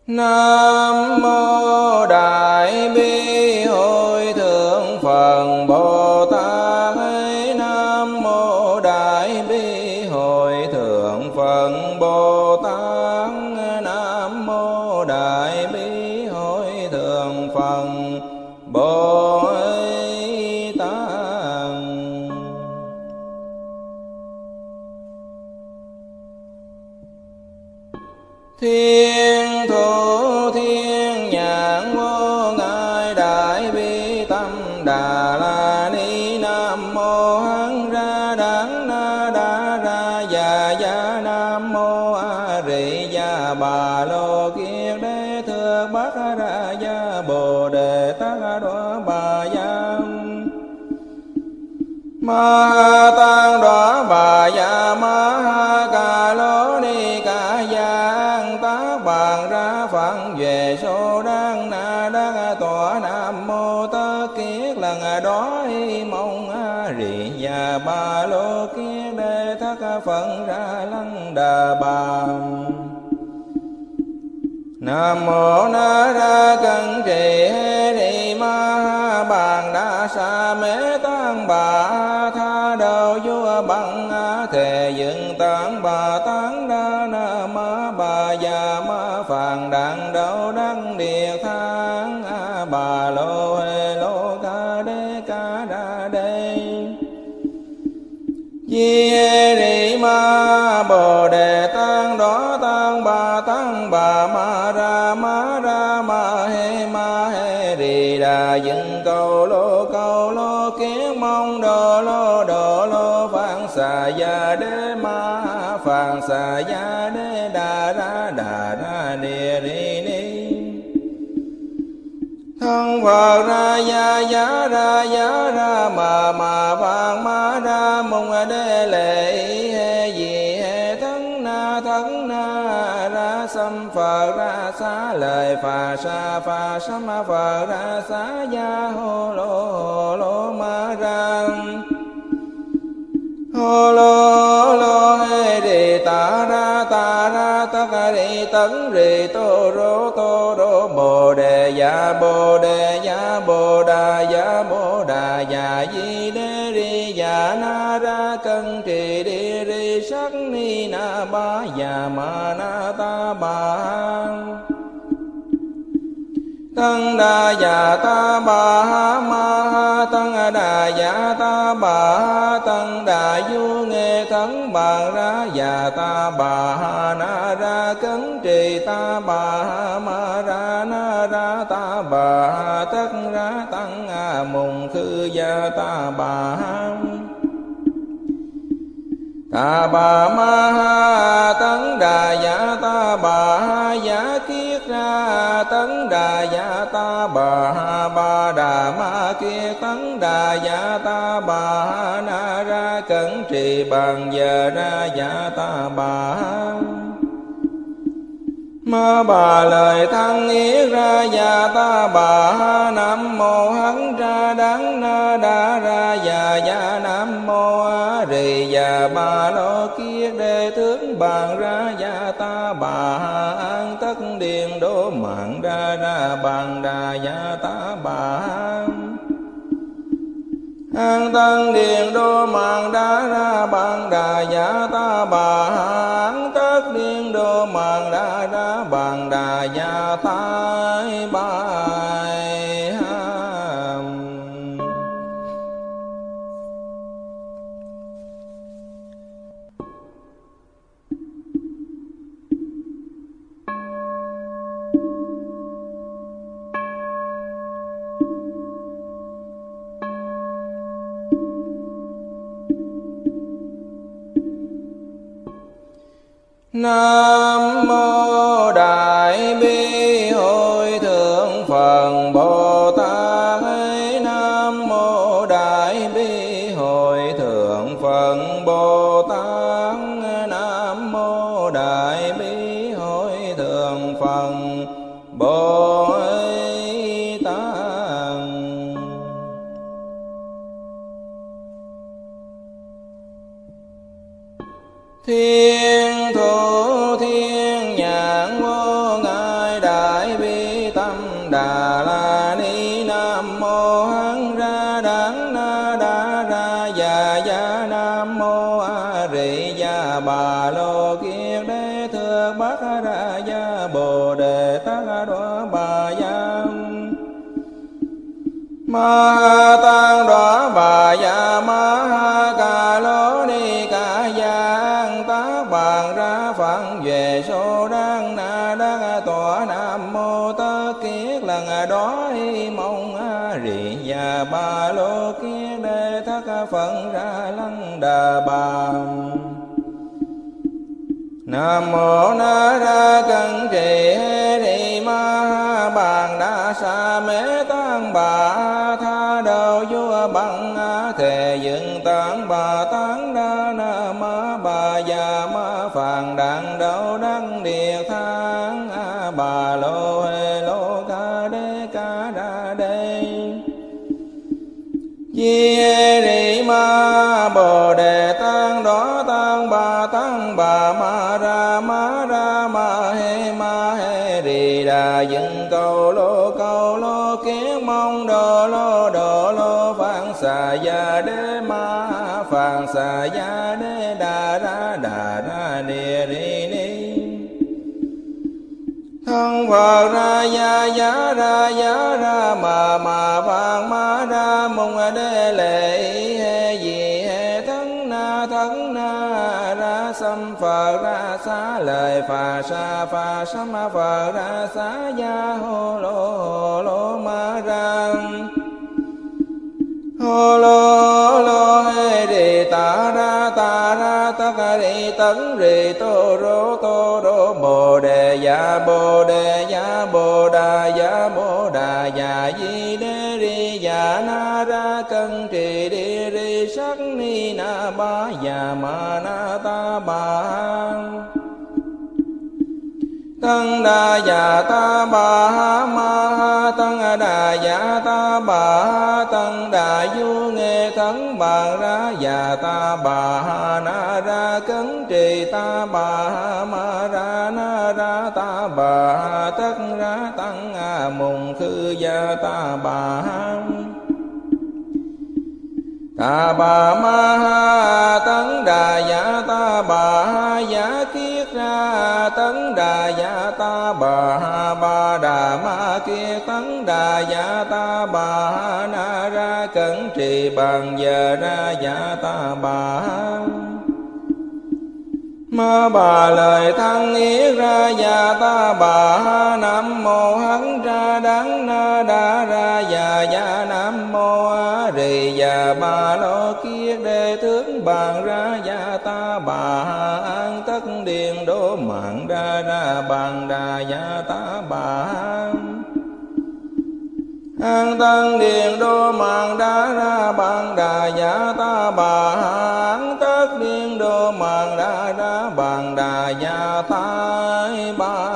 Nam mô Đại Bi Hội Thượng Phật Bồ Tát. Nam mô Đại Bi Hội Thượng Phật Bồ Tát. Nam mô Đại Bi Hội Thượng Phật Bồ Tát. Thiên thủ thiên nhãn vô ngại đại bi tâm đà la ni. Nam mô hán ra đản na đa ra già gia. Nam mô a rị gia bà lô kiết đế thượng bát ra gia bồ đề tát đoá bà gia. Ma ha tăng đoá bà gia. Ma ha ca lô ni ca gia. Tác bàn ra phận về số đăng na đăng tọa. Nam mô tất kiết lần đó y mong a rị gia ba lô kiết đế thất phận ra lăng đà bà. Nam mô na ra cân trì hê ni ma ha bàn đa sa mê tăng bà tha đầu vua bằng thề dựng tán bà tán đa na ma bà già ma phàn đàn đầu đăng địa thang bà lô hê lô ca đa đê. Di hê rị ma bồ đề tăng đó tăng bà ma ra ma hê rị đà dựng cầu lô kiến mong đồ lô phạn xà gia đế ma phạn xà gia đế đà ra địa ri ni. Thân Phật ra giá ra mà vàng ma ra mong đế lệ hê gì hê thân na ra xâm Phật ra xá lời phà sám Phật ra xá gia hô lô ma ra. Hô lô hê rì ta ra tất rì tấn rì tô rô bồ đề ya bồ đà ya di đê ri ya na ra cân trì đi ri sắc ni na ba ya ma na ta ba. Tăng đà ya ta bà ha ma ha tăng đà ya ta bà ha tăng đà du nghe thắng bà ra ya ta bà ha na ra cấn trì ta bà ha ma ra na ra ta bà ha tất ra tăng mùng khư ya ta bà ha. Ta bà ma ha tấn đà ya ta bà ha ya kiết ra tấn đà ya ta bà ha ba đà ma kiết tấn đà ya ta bà ha na ra cẩn trì bàn giờ ra ya ta bà ha. Ma bà lời thăng yết ra ya ta bà ha. Nam mô hán ra đắng na đa ra ya nam mô a rị già bà lô kiết đế tướng bàn ra ya ta bà ha. An tất điền đô mạng ra bàn đà ya ta bà ha. An tân điền đô mạng đá ra bàn đà ya ta bà ha. An tất điền đô mạng đá ra bàn đà ya ta bà ha. Nam mô Đại Bi Hội Thượng Phật Bồ Tát. Nam mô Đại Bi Hội Thượng Phật Bồ Tát. Nam mô Đại Bi Hội Thượng Phật Bồ Tát. Thiên thủ thiên nhãn vô ngại đại thơ bát ra gia bồ đề tát đoá bà gia ma tăng đoá bà gia ma ca lô ni ca giang tác bàn ra phận về số đăng na đăng tọa nam mô tất kiết lần đó mong rì và ba lô kiết đề thất phận ra lăng đà bà nam mô na ra cân trì hê ni ma bàn đa sa mê tăng bà tha đầu vua bằng thề dựng tán bà tán đa na ma bà già ma phàn đặng đậu đăng địa thang bà lô hê lô ca đa đê di hê ni ma bồ đề tăng đó tăng bà ma ra ma hê rì đà dựng cầu lô kiến mong đồ lô phạn xà gia đế ma phạn xà gia đế đà ra địa ri ni thân Phật ra giá ra mà phạn ma ra mong đế lệ hê gì hê thân na ra xâm Phật ra xá lời phà sám Phật ra xá gia hô lô ma ra hô lô hê rì ta ra tất rì tấn rì tô rô bồ đề ya bồ đà ya di đê ri ya na ra cân trì đi ri sắc ni na ba ya ma na ta ba tăng đà ya ta bà ma tăng đà ya ta bà tăng đà du nghe thắng bàn ra ya ta bà na ra cấn trì ta bà ma ra na ra ta bà tất ra tăng mùng khư ya ta bà ma tấn đà ya ta bà ya kiết ra tấn đà ya ta bà đà ma kiết tấn đà ya ta bà na ra cẩn trì bằng giờ ra ya ta bà ma bà lời thăng yết ra ya ta bà nam mô hấn ra đắng na đa ra ya nam mô rì ya ba lô kiết đề thước bàn ra ya ta bà an tất điền đô mạng ra bàn đà ya ta bà an tân điền đô mạng ra bàn đà ya ta bà an tất điền đô mạng ra bàn đà ya ta bà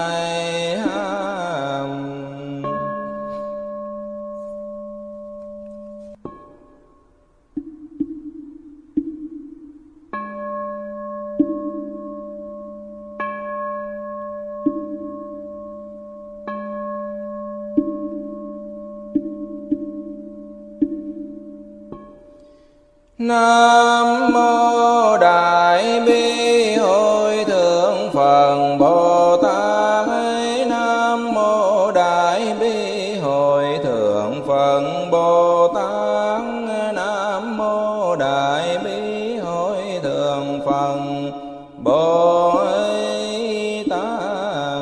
Nam mô Đại Bi Hội Thượng Phật Bồ Tát. Nam mô Đại Bi Hội Thượng Phật Bồ Tát. Nam mô Đại Bi Hội Thượng Phật Bồ Tát.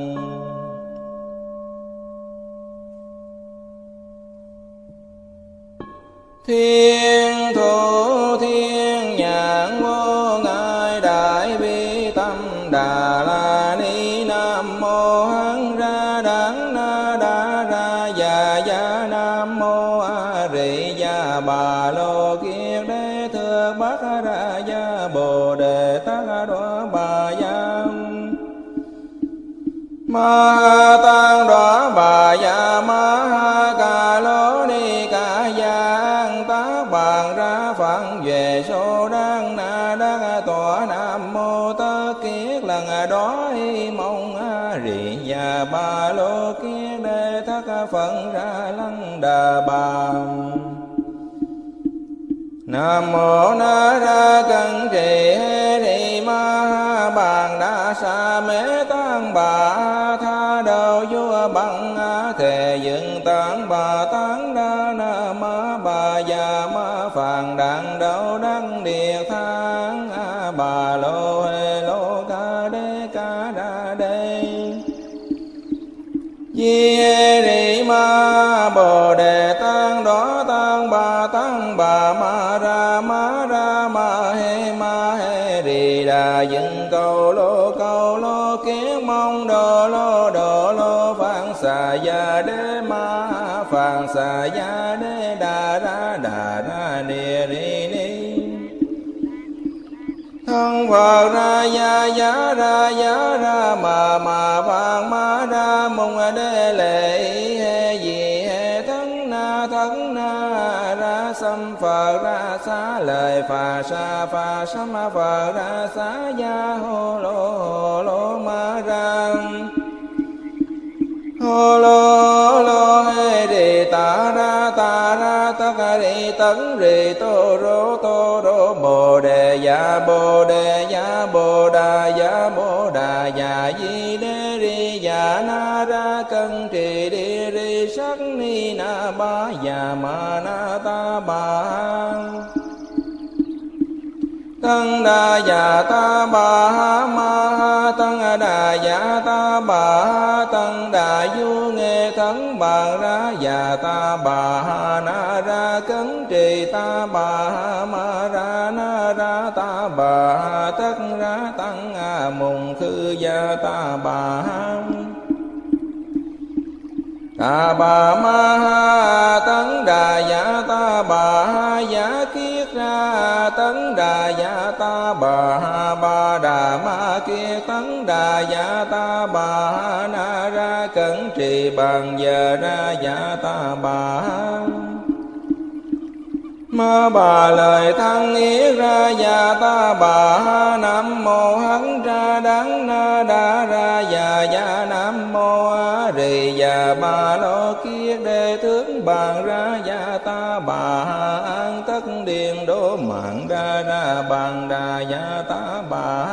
Thiên thủ thiên nhãn vô ngại đại bi tâm đà la ni. Nam mô hán ra đắng na đa ra ya nam mô a rì ya bà lô kiết đế thượng bát ra ya bồ đề tát đoá bà ya ma tăng đoá bà ya ma ca lô ni ca giang tác bàn ra phận về số đăng na đăng tọa nam mô tất kiết lần đó mong rì và ba lô kiết đề thất phận ra lăng đà bà nam mô na ra cân trì hê ni ma bàn đa sa mê tăng bà tha đầu vua bằng thề dựng tán bà tán đa na ma bà già ma phàn đàn đầu đăng địa thang bà lô hê lô ca đa đê di ri ma bồ đề tăng đó tăng bà ma ra ma he ri đà dựng cầu lô kiến mong đồ lô phạn xà gia đế ma phạn xà gia đế đà ra địa ri ni thân Phật ra giá ra mà vàng ma ra mong đế lệ he gì he thân na ra xâm Phật ra xá lời phà sám Phật ra xá gia hô lô ma ra hô lô he đi ta ra tất ri tấn ri tô rô bồ đề ya bồ đà ya di đế ri ya na ra cân trì đi ri sắc ni na ba ya ma na ta ba tăng đà ya ta ba ma tăng đà ya ta ba tăng đà du nghe thắng bàn ra ya ta ba na ra cấn trì ta ba ma ra na ra ta ba tất ra tăng mùng khư ya ta ba ta bà ma tấn đà ya ta bà ya kiết ra tấn đà ya ta bà đà ma kiết tấn đà ya ta bà na ra cẩn trì bằng giờ ra ya ta bà ma bà lời thăng yết ra ya ta bà nam mô hán ra đắng na đa ra ya nam mô a rì ya ba lô kiết đề tướng bàn ra ya ta bà an tất điền đô mạng ra bàn đà ya ta bà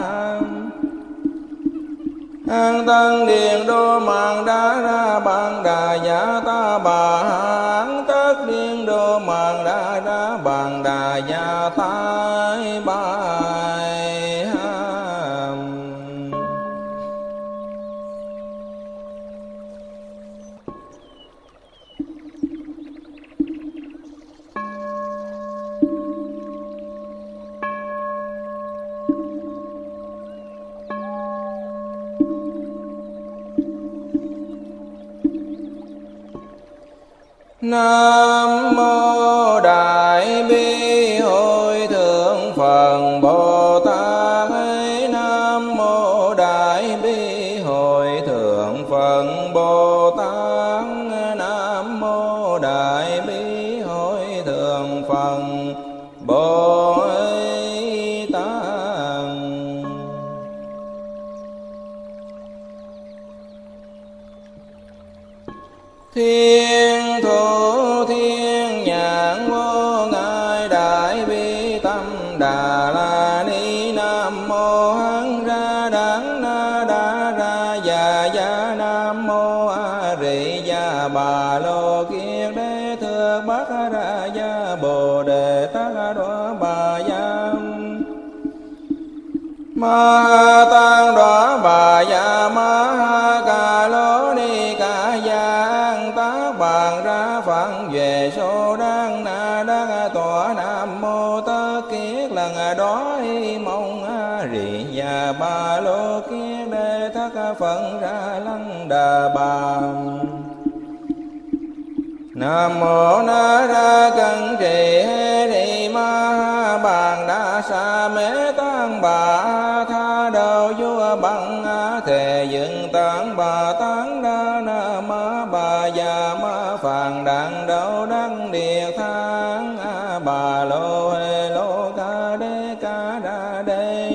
an tân điền đô mạng ra bàn đà ya ta bà an tất điền đô mạng ra bàn đà ya ta bài Nam mô Đại Bi Hội Thượng Phật Bồ Tát. Nam mô Đại Bi Hội Thượng Phật Bồ Tát. Nam mô Đại Bi Hội Thượng Phật Bồ Tát. Thiên thủ thiên nhãn vô ngại đại bi tâm đà la ni. Nam mô hán ra đắng na đa ra ya nam mô a rì ya bà lô kiết đế thượng bắc ra ya bồ đề tát đoá bà ya ma tăng đoá bà ya ma ca lô ni ca giang tác bàn ra phận về số đăng na đăng tọa. Nam mô tất kiết lần đó mong a rì ya ba lô kiết đế thất phận ra lăng đà bà. Nam mô na ra cân trì hê ri ma bàn đa sa mê tăng bà tha đầu vua bằng thề dựng tán bà tán đa na ma bà già ma phàn đàn đầu đăng địa thang bà lô hê lô ca đa đê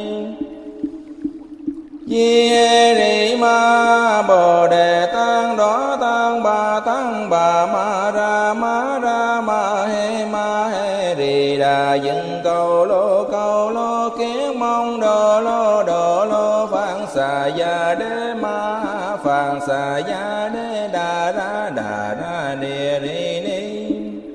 di ri ma bồ đề tăng đó tăng bà ma ra ma he ri đà dựng cầu lô kiến mong đồ lô gia đế ma phạn xà gia đế đà ra địa ri ni.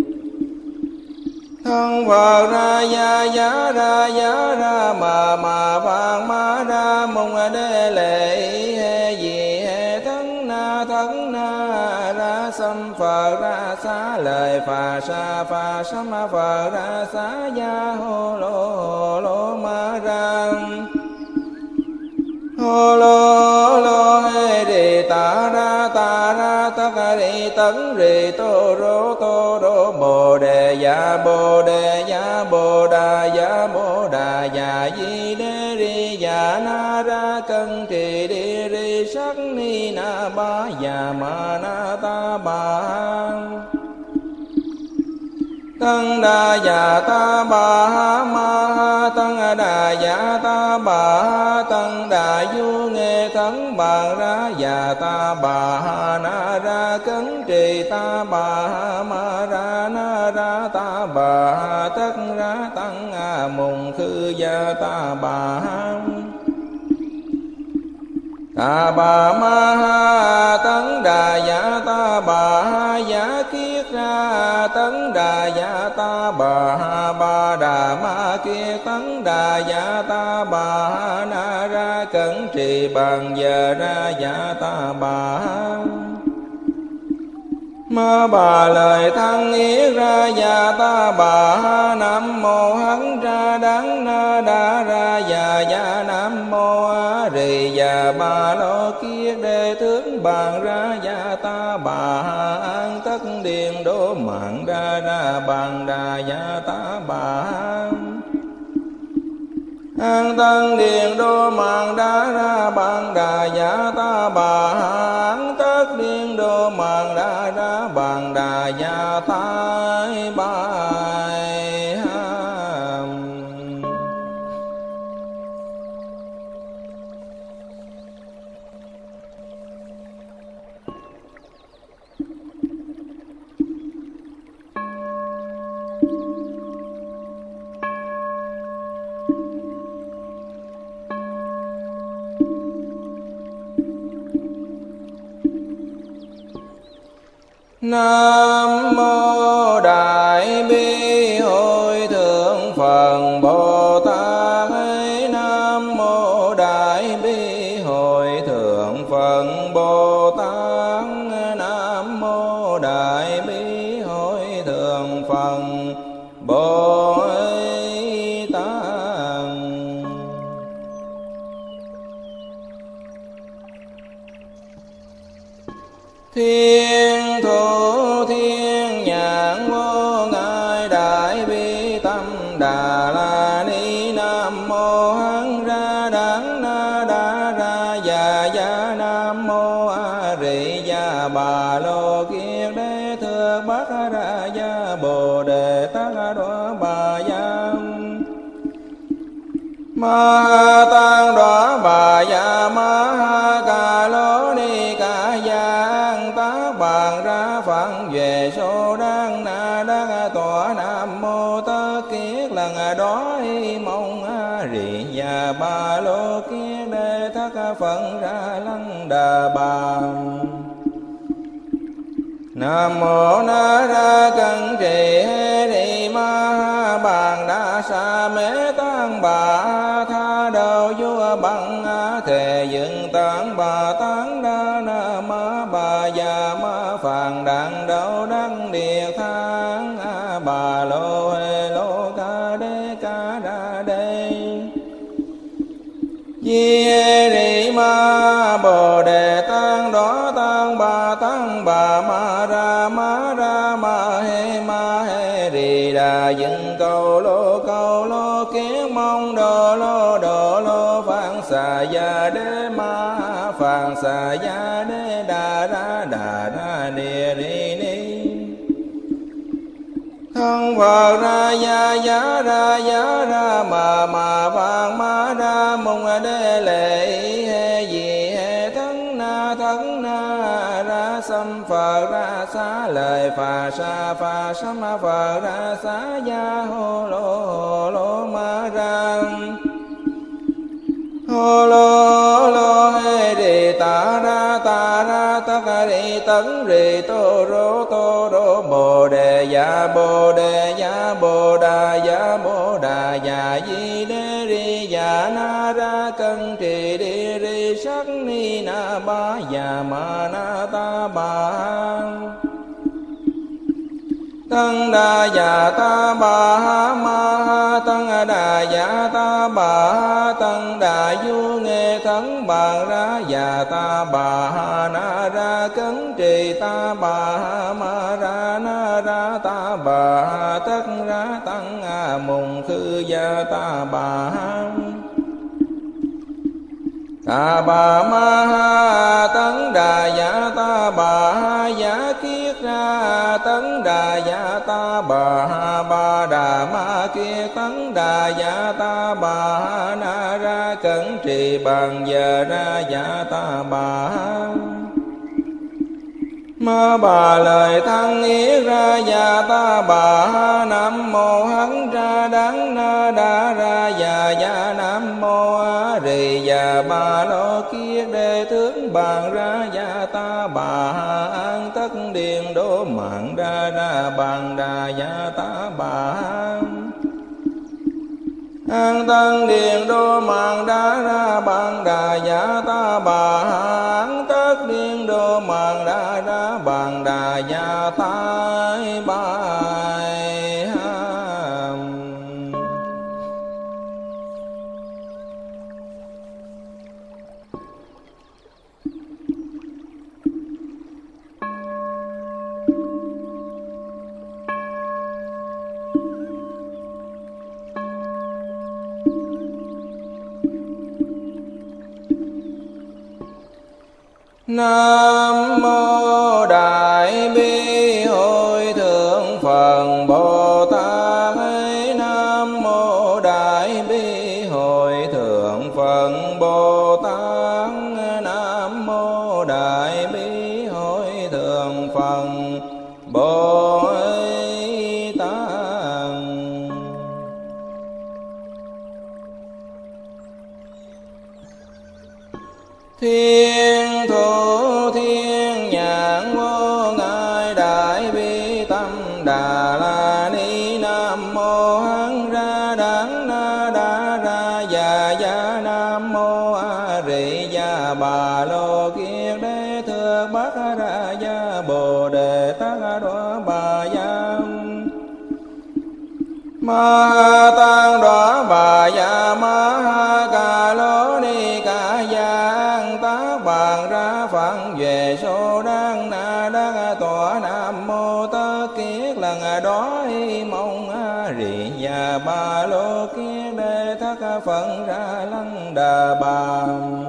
Thân Phật ra giá ra mà phạn ma ra mùng đế lệ he gì he thân na ra xâm Phật ra xá lời phà sám Phật ra xá gia hô lô ma ra hô lô he đi ta ra tất ri tấn ri tô rô bồ đề ya bồ đà ya di đế ri ya na ra cân trì đi ri sắc ni na ba ya ma na ta ba tăng đà ya ta ba ma tăng đà ya ta ba tăng đà du nghe thắng bàn ra ya ta ba na ra cấn trì ta ba ma ra na ra ta ba tất ra tăng mùng khư ya ta ba ma tấn đà ya ta bà giá kiết ra tấn đà ya ta ba đà ma kiết tấn đà ya ta bà na ra cẩn trì bằng giờ ra ya ta bà ma bà lời thăng yết ra ya ta bà nam mô hán ra đắng na đa ra ya nam mô a rì ya ba lo kiết đề tướng bàn ra ya ta bà an tất điền đô mạng ra bàn đà ya ta bà an tân điền đô mạng đa ra bàn đà ya ta bà an tất điền đô mạng đa ra bàn đà ya ta bài Nam mô Đại Bi Hội Thượng Phật Bồ Tát. Nam mô Đại Bi Hội Thượng Phật Bồ Tát. Nam mô Đại Bi Hội Thượng Phật Bồ Tát. Thiên thủ thiên nhãn vô ngại đại bi tâm đà la ni. Nam mô hán ra đắng na đa ra ya nam mô a rì ya bà lô kiết đế thượng bát ra ya bồ đề tát đoá bà ya ma tăng đoá bà ya ma ca lô ni ca giang tác bàn ra phận về số đăng na đăng tọa. Nam mô tất kiết lần đó mong a rì ya ba lô kiết đế thất phận ra lăng đà bà. Nam mô na ra cân trì hê đi ma bàn đa sa mê tăng bà tha đầu vua bằng thề dựng tán bà tán đa na ma bà già ma phàn đàn đầu đăng địa thang bà lô hê lô ca đa đê di hê đi ma bồ đề tăng đó tăng bà ma ra ma hê đi đà dựng cầu lô kiến mong đồ lô phạn xà gia đế ma phạn xà gia đế đà ra địa ri ni. Thân Phật ra giá ra mà phạn ma ra mùng đế lệ he gì he thân na ra xâm Phật ra xá lời phà sám Phật ra xá gia hô lô ma ra hô lô lô hê rì ta ra tất rì tấn rì tô rô bồ đề ya bồ đề ya bồ đà ya bồ đà ya di đê ri ya na ra cân trì đi ri sắc ni na ba ya ma na ta ba tăng đà ya ta bà ha ma ha tăng đà ya ta bà ha tăng đà du nghe thắng bàn ra ya ta bà ha na ra cấn trì ta bà ha ma ra na ra ta bà ha tất ra tăng mùng khư ya ta bà ha ta bà ma ha tấn đà ya ta bà ha ya kiết ra tấn đà ya ta bà ha ba đà ma kiết tấn đà ya ta bà ha na ra cẩn trì bằng giờ ra ya ta bà ha ma bà lời thăng yết ra ya ta bà ha nam mô hấn ra đắng na đa ra ya nam mô a rì ya ba lô kiết đề tướng bàn ra ya ta bà ha an tất điền đô mạng ra bàn đà ya ta bà ha an tân điền đô mạng đa ra bàn đà ya ta bà ha an tất điền đô mạng đa ra bàn đà ya ta bài ha. Nam mô Đại Bi Hội Thượng Phật Bồ Tát. Nam mô Đại Bi Hội Thượng Phật Bồ Tát. Nam mô Đại Bi Hội Thượng Phật Bồ Tát. Thiên thủ thiên nhãn vô ngại đại bi tâm đà la ni. Nam mô hán ra đắng na đa ra ya nam mô a rì ya bà lô kiết đế thượng bát ra ya bồ đề tát đoá bà ya ma tăng đoá bà ya ma ha ca lô ni ca ya tác bàn ra phận về số đăng na đăng tọa. Nam mô tất kiết lần đó mong a rì ya ba lô kiết đế thất phận ra lăng đà bà.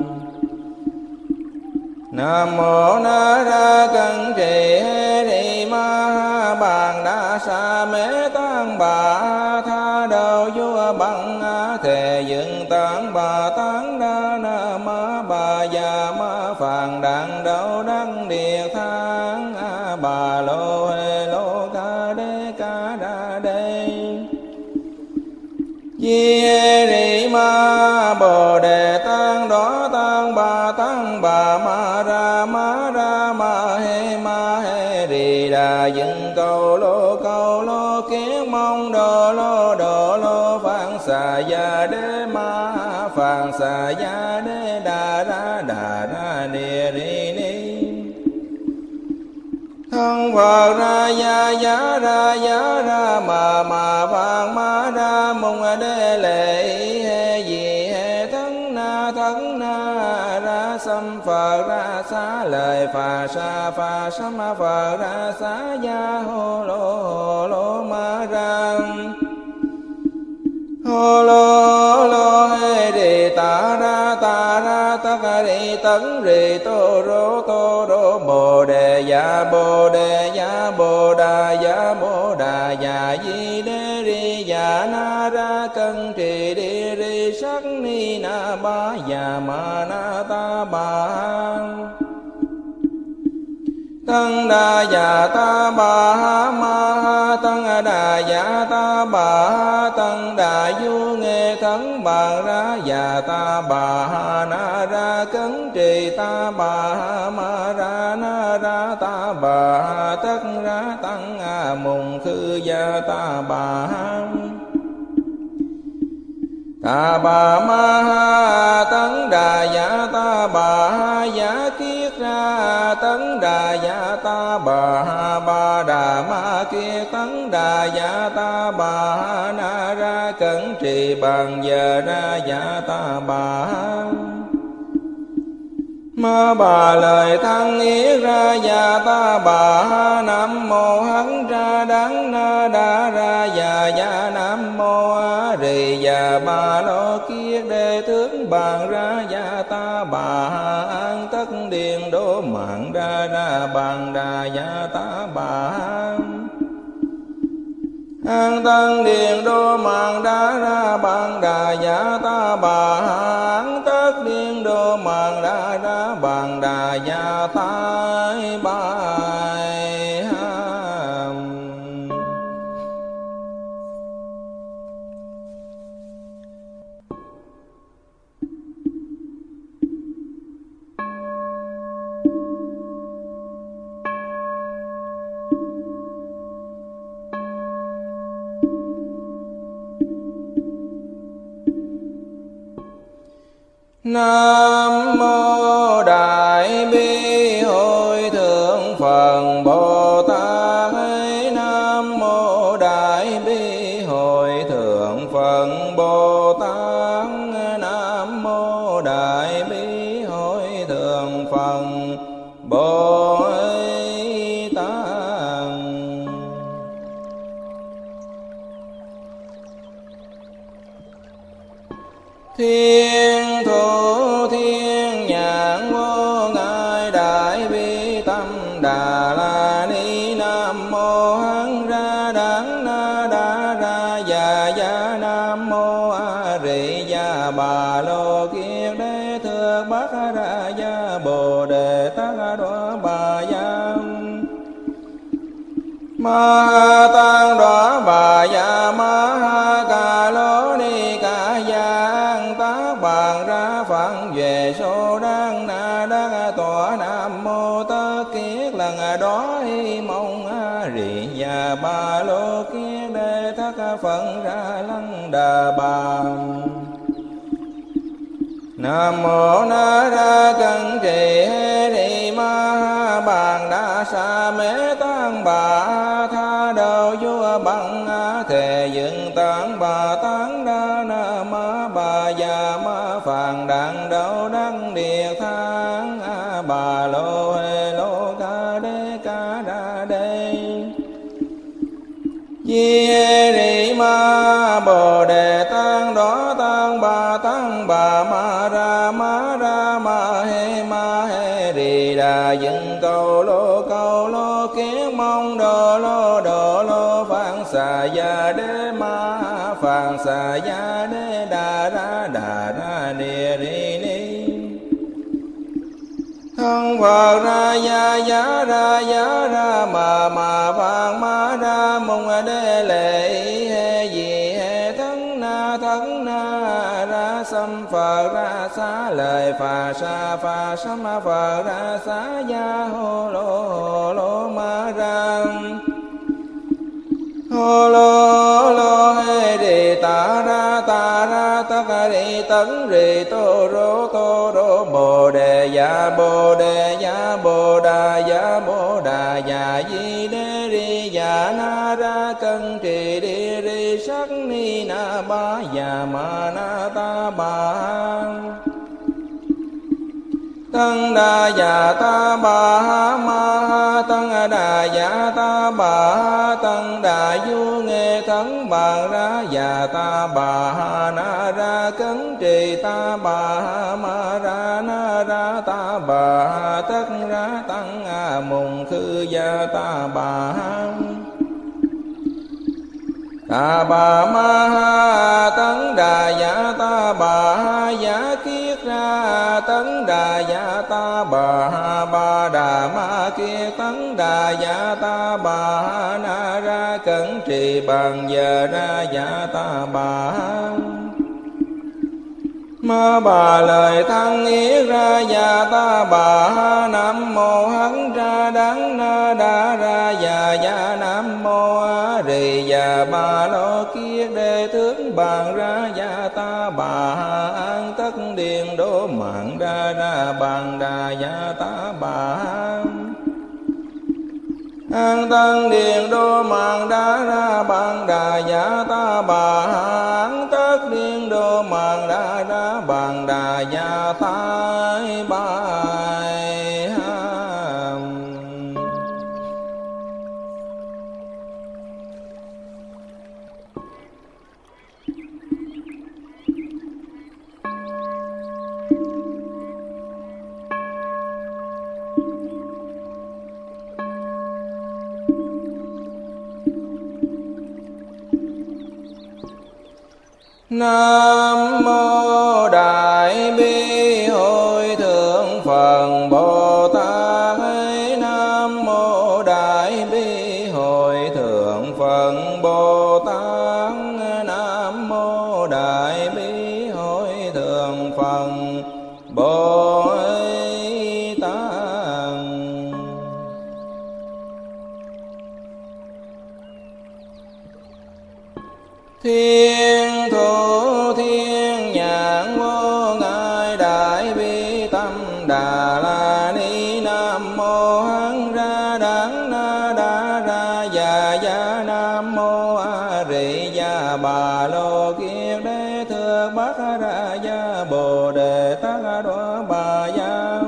Nam mô na ra cân trì hê rì ma ha bàn đa sa mê tăng bà tha đầu vua bằng thề dựng tán bà tán đa na ma bà già ma phàn đặng đậu đăng địa thang bà lô hê lô ca đa đê di hê rì ma bồ đề tăng đó tăng bà ma ra ma hê rì đà dựng cầu lô kiết mong đồ lô phạn xà ya đế ma phạn xà ya đế đà ra địa ri ni thân Phật ra ya ra mà phạn ma ra mong đế lệ hê gì hê thân na ra xâm Phật ra xá lời phà sa ma Phật ra xá ya hô lô ma ra hô lô hê rì ta ra tất rì tấn rì tô rô bồ đề ya bồ đà ya di đê ri ya na ra cân trì đi ri sắc ni na ba ya ma na ta ba Tăng đà dạ ta bà ha ma ha tăng đà dạ ta bà ha tăng đà du nghe thắng bàn ra dạ ta bà ha na ra cấn trì ta bà ha ma ra na ra ta bà ha tất ra tăng mùng khư gia ta bà ha ta bà ma ha tấn đà dạ ta bà ha giả kiết ra tấn đà dạ ta bà ha ba đà ma kiết tấn đà dạ ta bà ha na ra cẩn trì bằng giờ ra dạ ta bà ha ma bà lời thăng yết ra dạ ta bà ha nam mô hán ra đắng na đa ra dạ dạ nam mô a rì dạ ba lô kiết đề tướng bàn ra dạ ta bà ha an tất điền đô mạng ra ra bàn đà dạ ta bà ha an tân điền đô mạng đa ra bàn đà dạ ta bà ha an tất điền đô mạng đa ra bàn đà dạ ta bài ha. Nam mô Đại Bi Hội Thượng Phật Bồ Tát. Nam mô Đại Bi Hội Thượng Phật Bồ Tát. Nam mô Đại Bi Hội Thượng Phật Bồ Tát. Thiên thủ thiên nhãn vô ngại đại bi tâm đà la ni. Nam mô hán ra đắng na đa ra dạ dạ nam mô a rì dạ bà lô kiết đế thượng bát ra dạ bồ đề tát đoá bà dạ ma tăng đoá bà dạ ma ha ca lô ni ca giang tác bàn ra phận về số đăng na đăng tọa. Nam mô tất kiết lần đó hi mong a rì dạ ba lô kiết đế thất phận ra lăng đà bà. Nam mô na ra cẩn trì hê đi ma ha bàn đa sa mê tăng bà tha đầu vua bằng thề dựng tán bà tán đa na ma bà già ma phàn đàn đầu đăng địa thang bà lô hê lô ca đê di hê đi ma bồ đề tăng đó tăng bà ma ra ma hê đi đà dựng cầu lô kiến mong đồ lô phạn xà gia đế ma phạn xà gia đế đà ra địa ri ni thân Phật ra giá ra mà phạn ma ra mong đế lệ hê gì hê thân na ra xâm Phật ra xá lời phà sám Phật ra xá gia hô lô ma ra hô lô hê đi ta ra tất đi tấn rì tô rô bồ đề ya bồ đà ya di đê ri ya na ra cân trì đi ri sắc ni na ba ya ma na ta ba tăng đà dạ ta bà ha ma ha tăng đà dạ ta bà ha tăng đà du nghe thắng bàn ra dạ ta bà ha na ra cấn trì ta bà ha ma ra na ra ta bà ha tất ra tăng mùng khư gia ta bà ha ta bà ma ha tấn đà dạ ta bà ha giả kiết ra tấn đà dạ ta bà ba đà ma kiết tấn đà dạ ta bà na ra cẩn trì bằng giờ ra dạ ta bà ma bà lời thăng yết ra dạ ta bà nam mô hấn ra đắng na đa ra dạ dạ nam mô a rì dạ ba lo kiết đề tướng bàn ra dạ ta bà an tất điền đô mạng ra ra bàn đà dạ ta bà an tân điền đô mạng đa ra bàn đà dạ ta bà an tất điền đô mạng đa ra bàn đà dạ ta bài Nam mô Đại Bi Hội Thượng Phật Bồ Tát. Nam mô Đại Bi Hội Thượng Phật Bồ Tát. Nam mô Đại Bi Hội Thượng Phật Bồ Tát. Thiên thủ thiên nhãn vô ngại đại bi tâm đà la ni. Nam mô hán ra đắng na đa ra dạ dạ nam mô a rì dạ bà lô kiết đế thượng bát ra dạ bồ đề tát đoá bà dạ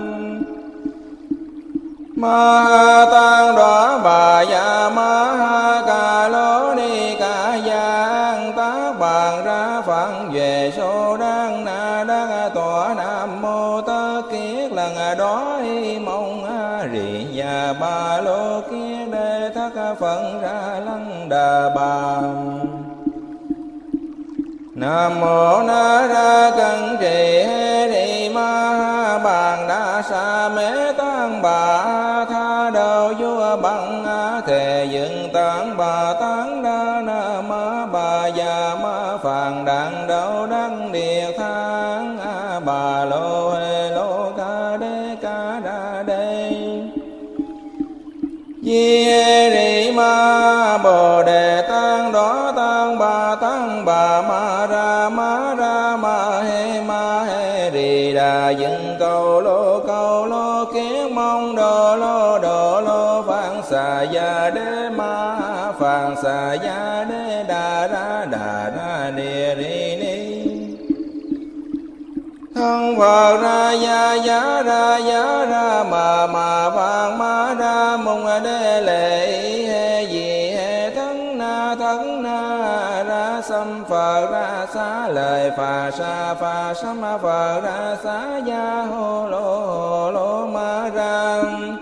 ma tăng đoá bà dạ ma ca lô ni ca giang tác bàn ra phận về số đăng na đăng tọa. Nam mô tất kiết lần đó mong a rì dạ ba lô kiết đế thất phận ra lăng đà bà. Nam mô na ra cẩn trì hê đi ma bàn đa sa mê tăng bà tha đầu vua bằng thề dựng tán bà tán đa na ma bà già ma phàn đàn đầu đăng địa thang bà lô hê lô ca đa đê di rì ma bồ đề tăng đó tăng bà ma ra ma he rì đà dựng cầu lô kiến mong đồ lô phạn xà gia đế ma phạn xà gia đế đà ra địa ri ni thân Phật ra giá ra mà vàng ma ra mong đế lệ he gì he thân na ra xâm Phật ra xá lời phà sa ma Phật ra xá gia hô lô ma ra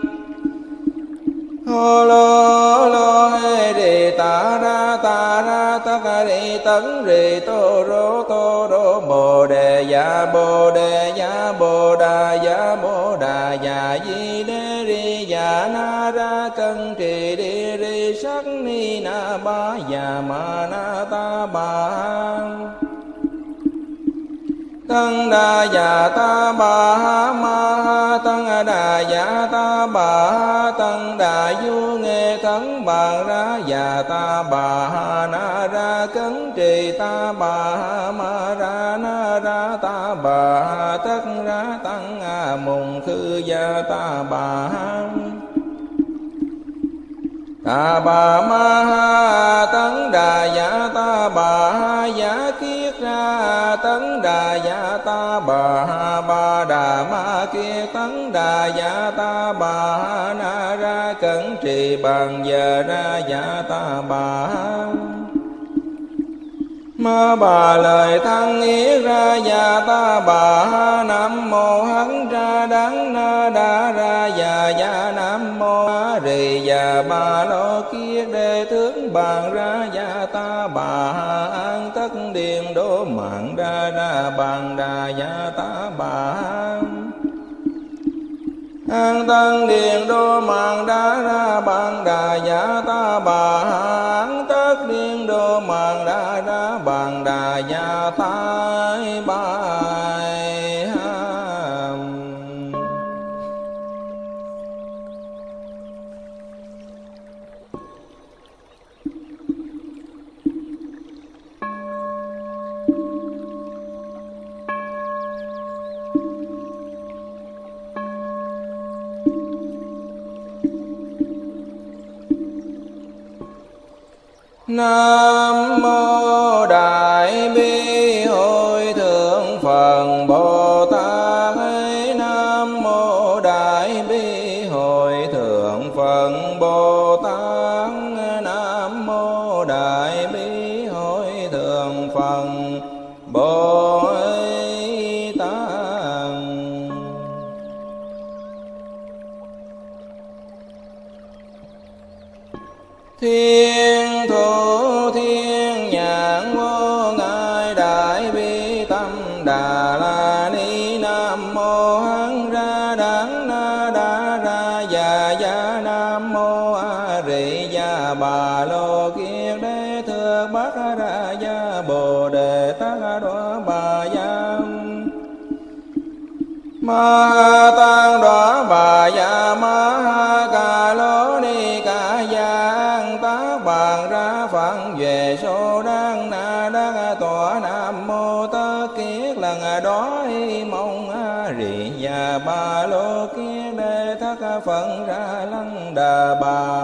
hô lô he rì ta ra tất rì tấn rì tô rô bồ đề dạ bồ đà dạ di đế ri dạ na ra cân trì đi ri sắc ni na ba dạ ma na ta ba tăng đà dạ ta bà ma tăng đà dạ ta bà tăng đà du nghe thắng bà ra dạ ta bà na ra cấn trì ta bà ma ra na ra ta bà tất ra tăng mùng khư gia ta bà ma tấn đà dạ ta bà giả kiết ra tấn đà dạ ta bà đà ma kiết tấn đà dạ ta bà na ra cẩn trì bằng giờ ra dạ ta bà ma bà lời thăng yết ra dạ ta bà nam mô hấn ra đắng na đa ra dạ dạ nam mô a rì dạ ba lo kiết đề tướng bàn ra dạ ta bà an tất điền đô mạng ra ra bàn đà dạ ta bà An Tân Điền Đô Mạng Đa Ra Bàn Đà Dạ Ta Bà An Tất Điền Đô Mạng Đa Ra Bàn Đà Dạ Tai Bài Nam mô Đại Bi Hội Thượng Phật Bồ Tát. Nam mô Đại Bi Hội Thượng Phật Bồ Tát. Nam mô Đại Bi Hội Thượng Phật Bồ Tát. Thiên thủ thiên nhãn vô ngại đại bi tâm đà la ni. Nam mô hán ra đắng na đa ra già gia. Nam mô a rị gia bà lô kiết đế thượng bát ra gia bồ đề tát đoá bà gia. Ma tăng đoá bà gia ma ha ca lô ni ca gia. Tác bàn ra phận về số đăng na đắc tọa. Nam mô tất kiết lần đó mong a rị gia ba lô kiết đế thất phận ra lăng đà bà.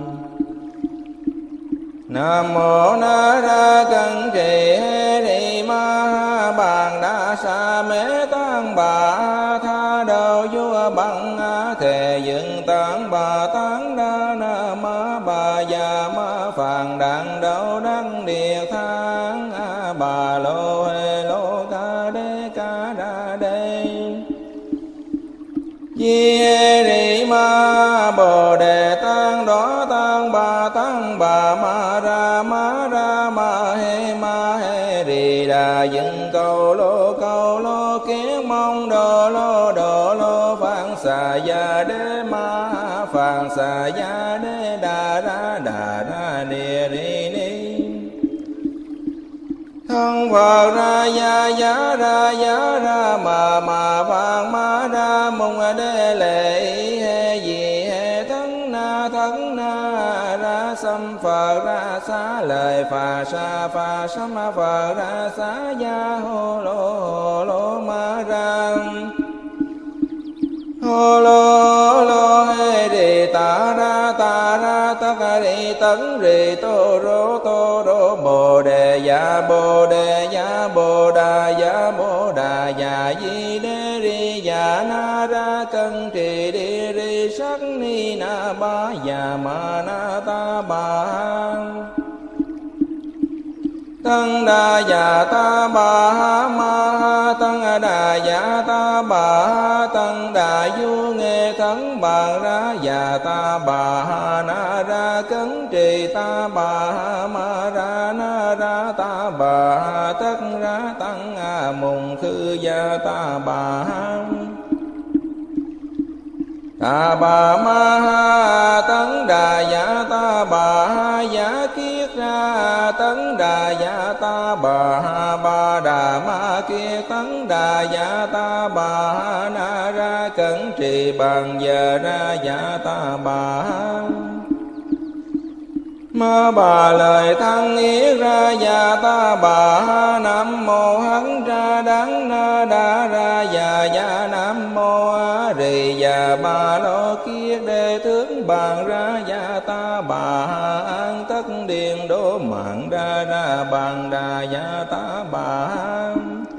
Nam mô na ra cân trì hê rị ma ha bàn đa sa mê tăng bà tha đầu vua bằng thề dựng tán bà tán đa na ma bà già ma phàn đặng đậu đăng điệt thang bà lô hê lô ca đa đê. Di rị ma bồ đề tăng đó tăng bà ma ra ma he rị đà dựng cầu lô kiến mong đồ lô phạn xà gia đế ma phạn xà gia đế đà ra địa rị ni. Thân Phật ra giá ra mà phạn ma ra mong đế lệ he gì he thân na ra xâm Phật ra xá lời phà sám Phật ra xá gia hô lô ma ra. Hô lô hê rị ta ra tất rị tấn rị tô rô bồ đề ya bồ đà ya di đế ri ya na ra cân trì đi ri sắc ni na ba ya ma na ta ba. Tăng đà dạ ta bà ha ma ha tăng đà dạ ta bà ha tăng đà du nghe thắng bàn ra dạ ta bà ha na ra cấn trì ta bà ha ma ra na ra ta bà ha tất ra tăng mùng khư gia ta bà ha. Ta bà ma ha tấn đà dạ ta bà ha giả kiết ra tấn đà dạ ta bà ha ba đà ma kiết tấn đà dạ ta bà ha na ra cẩn trì bàn giờ ra dạ ta bà ha. Ma bà lời thăng yết ra dạ ta bà ha. Nam mô hán ra đắng na đa ra dạ dạ. Nam mô a rị dạ bà lô kiết đế tướng bàn ra dạ ta bà ha. An tất điền đô mạng ra bàn đà dạ ta bà ha.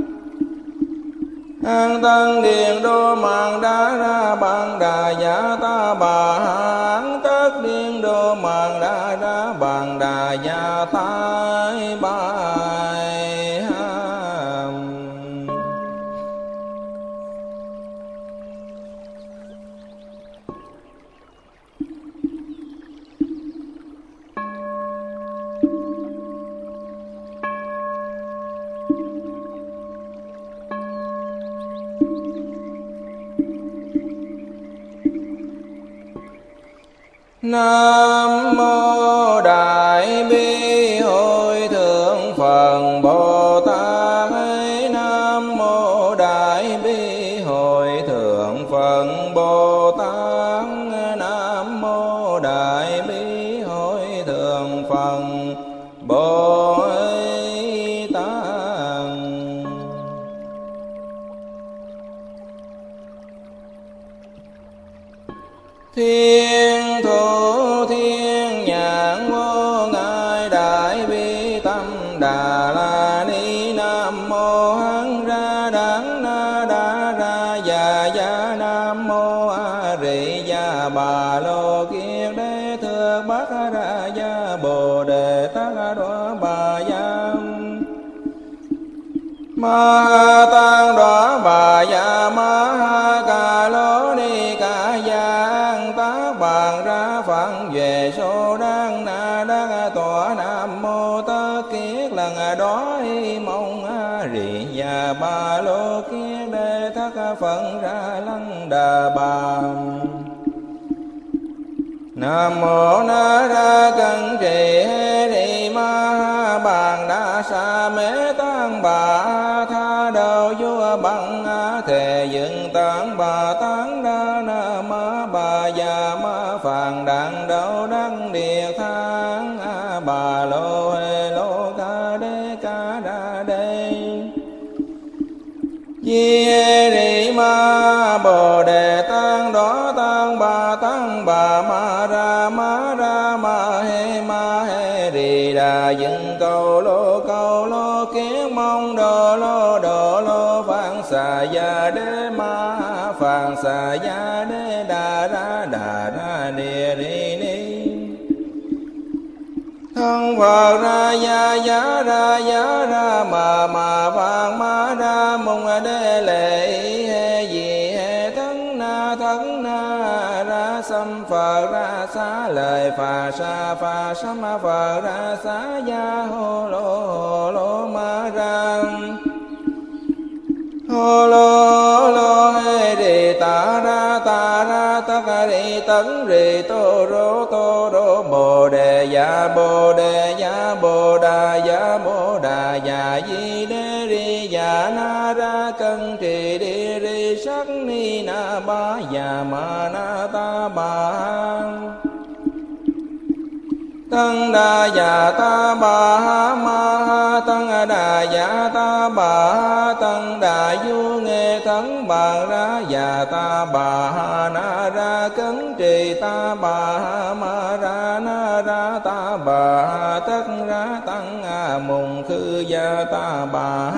An tân điền đô mạng đa ra bàn đà dạ ta bà ha. An tất điền đô mạng đa ra bàn đà dạ tai bài ha. Nam mô Đại Bi Hội Thượng Phật Bồ Tát. Nam mô Đại Bi Hội Thượng Phật Bồ Tát. Nam mô Đại Bi Hội Thượng Phật Bồ Tát. Thiên thủ thiên nhãn vô ngại đại bi tâm đà la ni. Nam mô hán ra đắng na đa ra già gia. Nam mô a rị gia bà lô kiết đế thượng bát ra gia bồ đề tát đoá bà gia. Ma tăng đoá bà gia ma ca lô ni ca giang tác bàn ra phận về số đăng na đăng tọa. Nam mô tất kiết lần đó mong a rị gia ba lô kiết đế thất phận ra lăng đà bà. Nam mô na ra cân trì hê đi ma bàn đa sa mê tăng bà tha đầu vua bằng thề dựng tán bà tán đa na ma bà già ma phàn đặng đậu đăng địa thang bà lô hê lô ca đa đê. Chi hê đi ma bồ đề tăng đó tăng bà ma ra ma hê đi đà dựng cầu lô kiến mong đồ lô phạn xà gia đế ma phạn xà gia đế đà ra địa đi ni. Thân Phật ra giá ra mà phạn ma ra mong đế lệ hê gì hê thân na ra xâm Phật ra xá lời phà sám Phật ra xá gia hô lô ma ra hô lô hê đi ta ra tất ri tấn ri tô rô bồ đề ya bồ đà ya di đê ri ya na ra cân trì đi ri sắc ni na ba ya ma na ta ba. Tăng đà ya ta bà ma tăng đà ya ta bà tăng đà du nghe thắng bàn ra ya ta bà na ra cấn trì ta bà ma ra na ra ta bà tất ra tăng mùng khư ya ta bà.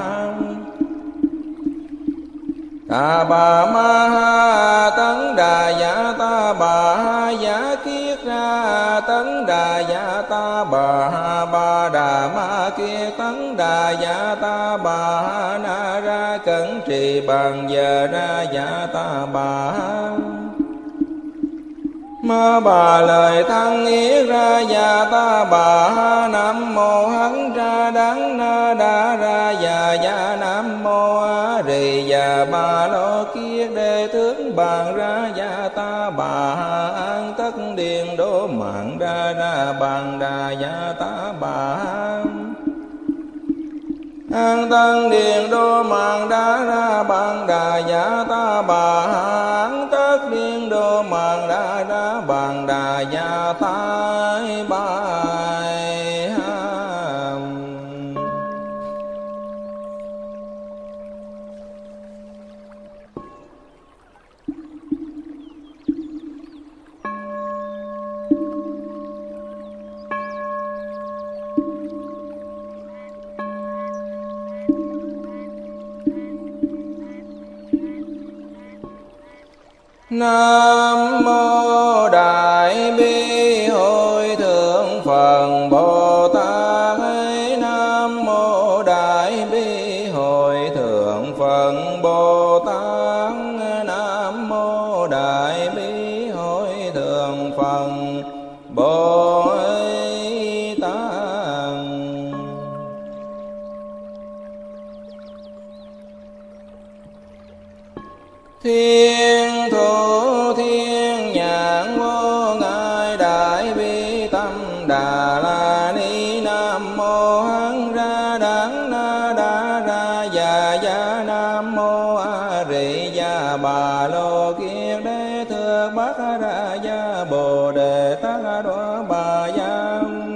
Ta bà ma tấn đà ya ta bà ya kiết ra tấn đà ya ta bà đà ma kia tấn đà ya ta bà na ra cẩn trì bằng giờ ra ya ta bà. Ma bà lời thăng yết ra ya ta bà. Nam mô hán ra đắng na đa ra ya nam mô a rị già ba lô kiết đế tướng bàn ra ya ta bà. An tất điền đô mạng ra bàn đà ya ta bà. An tân điền đô mạng ra bàn đà ya ta bà. An tất điền đô mạng ra bàn đà ya ta bà. Nam mô Đại Bi Hội Thượng Phật Bồ Tát. Nam mô Đại Bi Hội Thượng Phật Bồ Tát. Nam mô Đại Bi Hội Thượng Phật Bồ Tát. Thiên thủ thiên nhãn vô ngại đại thước bát ra gia bồ đề tát đoá bà gia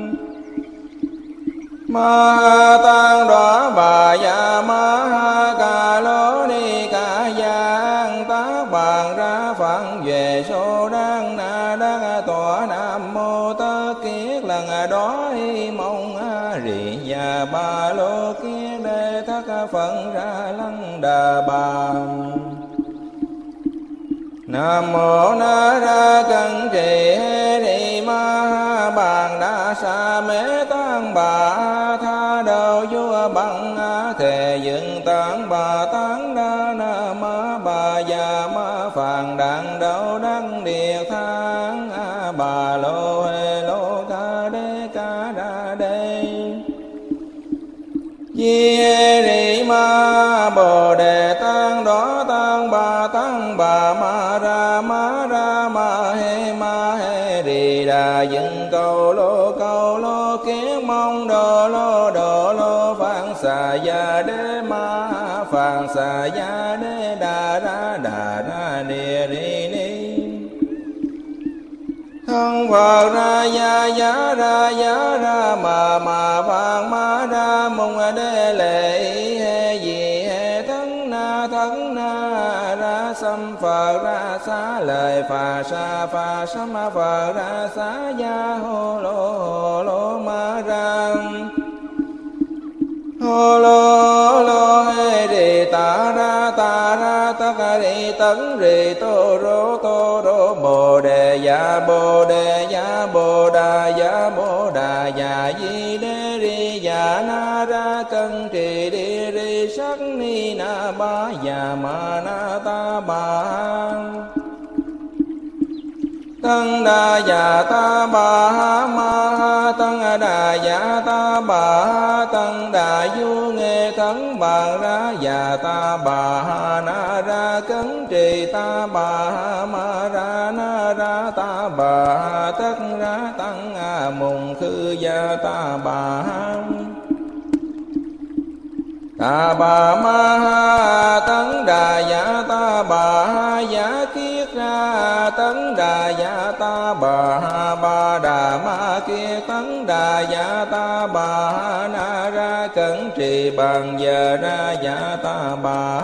ma ha tăng đoá bà gia ma ha ca lô ni ca giang tác bàn ra phận về số đăng na đăng tọa nam mô tất kiết lần đó mong rì và ba lô kiết đê thất phận ra lăng đà bà nam mô na ra cân trì ni ma ha bàn đa sa mê tăng bà tha đầu vua bằng thề dựng tán bà tán đa na ma bà già ma phàn đặng đầu đăng địa thang bà lô hê lô ca đa đê di ri ma bồ đề tăng đó tăng bà ma ra ma he ri đà dựng cầu lô kiến mong đồ lô phạn xà gia đế ma phạn xà gia đế đà ra địa ri ni thân Phật ra giá ra mà vàng ma ra mong đế lệ he gì he thân na ra xâm Phật ra xá lời phà sa ma Phật ra xá gia hô lô ma ra hô lô he ri ta ra tất ri tấn ri tô rô bồ đề ya bồ đà ya di đế ri ya na ra cân trì đi ri sắc ni na ba ya ma na ta ba tăng đà ya ta bà ma ha tăng đà ya ta bà tăng đà du nghe thắng bàn ra ya ta bà na ra cấn trì ta bà ma ra na ra ta bà tất ra tăng mùng khư ya ta bà ma ha tấn đà ya ta bà giá kiết ra tấn đà ya ta bà đà ma kiết tấn đà ya ta bà na ra cẩn trì bằng giờ ra ya ta bà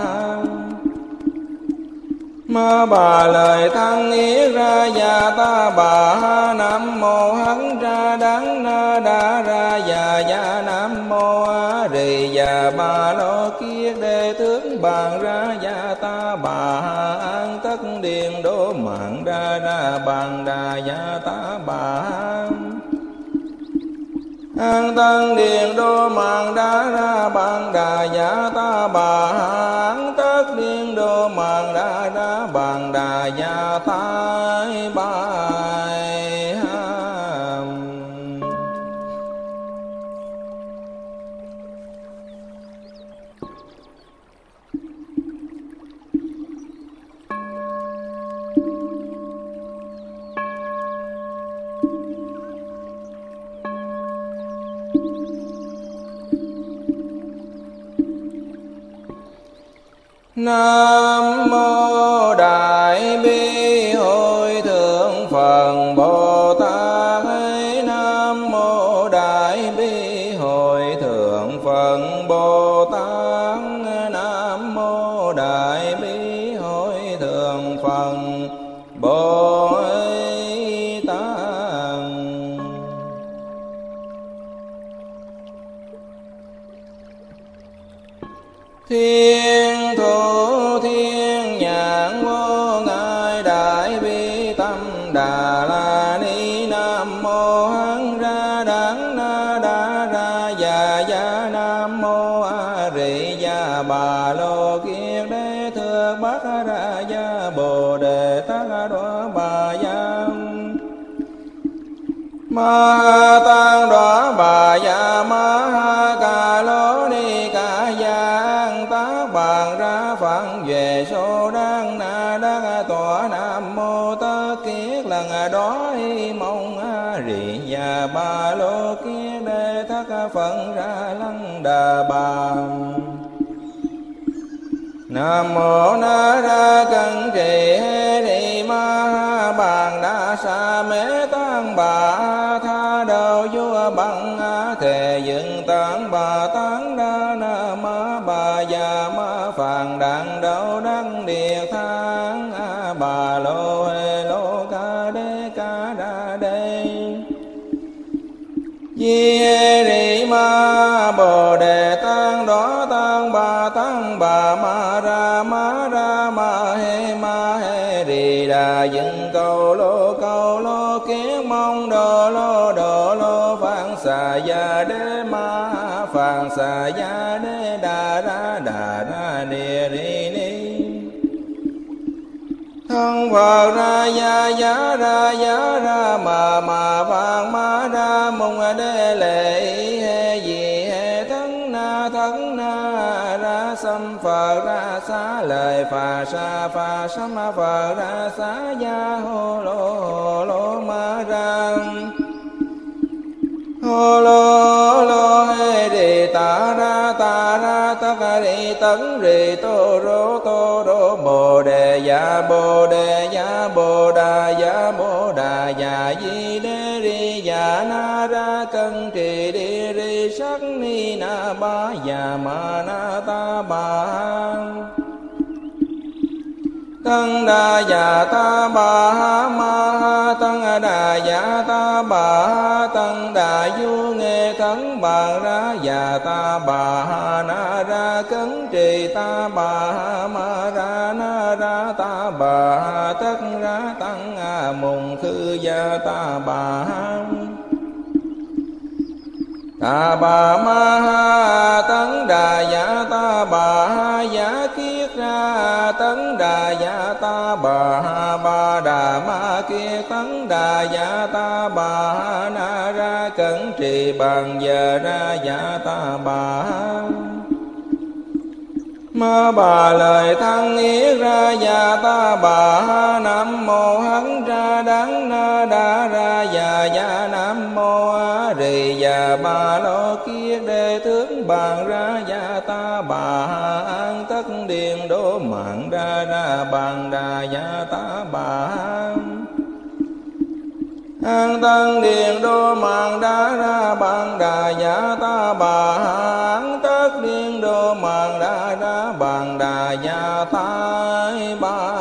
ma bà lời thăng yết ra ya ta bà nam mô hấn ra đắng na đa ra ya nam mô rì ya ba lô kiết đê tướng bàn ra ya ta bà an tất điền đô mạng ra bàn đà ya ta bà an tân điền đô mạng đa ra bàn đà ya ta bà an tất điền đô mạng đa ra bàn đà ya ta bài Nam mô Đại Bi Hội Thượng Phật Bồ Tát. Nam mô Đại Bi Hội Thượng Phật Bồ Tát. Nam mô Đại Bi Hội Thượng Phật Bồ Tát. Thiên thủ thiên nhãn vô ngại đại bi tâm đà la ni. Nam mô hán ra đắng na đa ra ya nam mô a rì ya bà lô kiết đế thước bát ra ya bồ đề tát đoá bà ya ma tăng đoá bà ya ma ha ca lô ni ca giang tác bàn ra phận về số đăng na đăng tọa nam mô tất kiết lần đó mong rì và ba lô kiết đê thất phận ra lăng đà bà nam mô na ra cân trì ni ma bàn đa sa mê tăng bà tha đầu vua bằng thề dựng tán bà tán đa na ma bà già ma phàn đàn đậu đăng địa thang bà lô hê lô ca đa đê di ri ma bồ đề tăng đó tăng bà ma ra ma he ri đà dựng cầu lô kiến mong đồ lô phạn xà gia đế ma phạn xà gia đế đà ra địa ri ni thân Phật ra giá ra mà vàng ma ra mùng đê lệ he gì he thân na ra xâm Phật ra xá lời phà sám Phật ra xá gia hồ lô ma ra hồ lô he đi ta ra tất ri tấn ri tô rô bồ đề ya bồ đà ya di đê ri ya na ra cân trì đi ri sắc ni na ba ya ma na ta ba tăng đà ya ta ba ma tăng đà ya ta ba tăng đà du nghe khấn bàn ra ya ta ba na ra cấn trì ta ba ma ra na ra ta ba tất ra tăng mùng khư ya ta ba ma tấn đà ya ta ba ya kiết ra tấn đà ya ta ba đà ma kiết tấn đà ya ta ba na ra cẩn trì bằng giờ ra ya ta ba ma bà lời thăng yết ra ya ta ba nam mô hấn ra đắng na đa ra ya nam mô a rì ya ba lô kiết đề tướng bàn ra ya ta ba an tất điền đô mạng ra bàn đà ya ta ba an tân điền đô mạng đa ra bàn đà ya ta ba an tất điền đô mạng đa ra bàn đà ya ta ba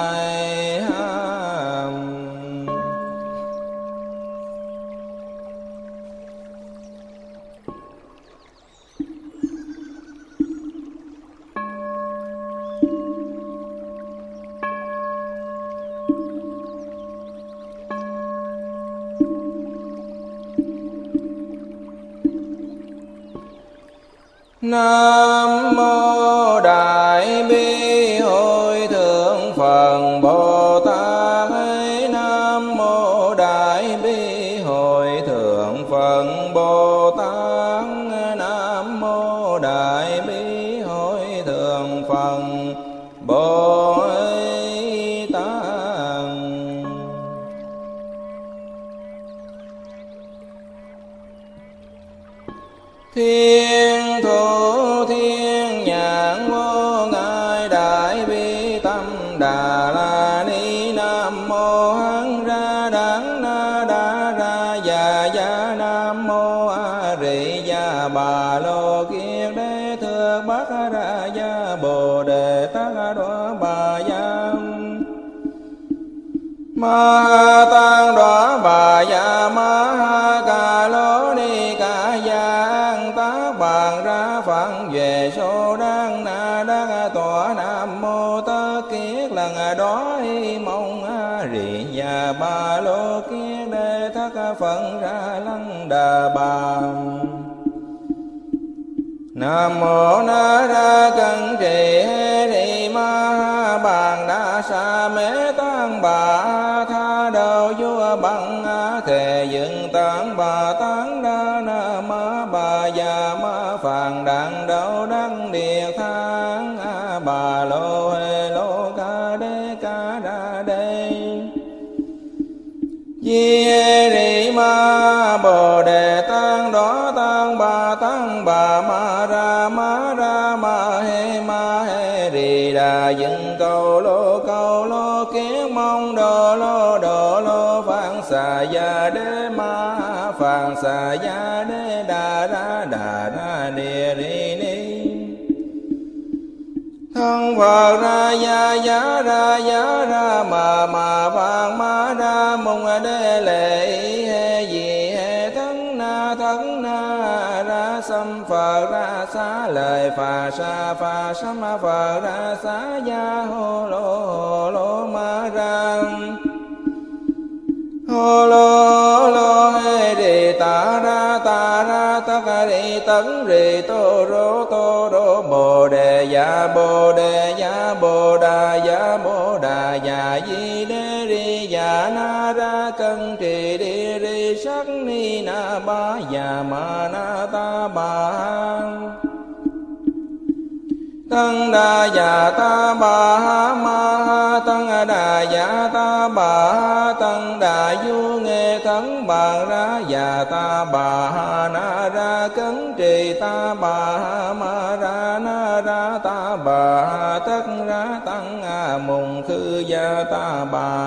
Nam mô Đại Bi Hội Thượng Phật Bồ Tát. Nam mô Đại Bi Hội Thượng Phật Bồ Tát. Nam mô Đại Bi Hội Thượng Phật Bồ Tát. Thiên thủ thiên nhãn vô ngại đại bi tâm đà la ni. Nam mô hán ra đắng na đa ra ya nam mô a rì ya bà lô kiết đế thượng bắc ra ya bồ đề tát đoá bà ya ma tăng đoá bà ya ma ca lô ni ca ya tác bàn ra phận về số đăng na đắc tọa. Nam mô tất kiết lần đó mong a rì ya ba lô kiết đế thất phận ra lăng đà bà. Nam mô na ra cân trì hê ri ma bàn đa sa mê tăng bà tha đầu vua bằng thề dựng tán bà tán đa na ma bà già ma phàn đàn đậu đăng địa thang bà lô hê lô ca đa đê di ri ma bồ đề tăng đó tăng bà ma ra ma he ri đà dựng cầu lô kiến mong đồ đồ lô phạn xà ya đế ma phạn xà ya đế đà ra ni ri ni. Thân Phật ra ya giá ra mà vang ma ra mong đế lệ he gì he thân na ra xâm Phật ra xá lời phà sa ma Phật ra xá ya hồ lô ma ra hồ lô he đi ta ra tất đi tấn rì tô rô bồ đề ya bồ đà ya di đế ri ya na ra cân trì đi ri sắc ni na ba ya ma na ta ba tăng đà ya ta bà ma tăng đà ya ta bà tăng đà du nghe thắng bàn ra ya ta bà na ra cấn trì ta bà ma ra na ra ta bà tất ra tăng mùng khư ya ta bà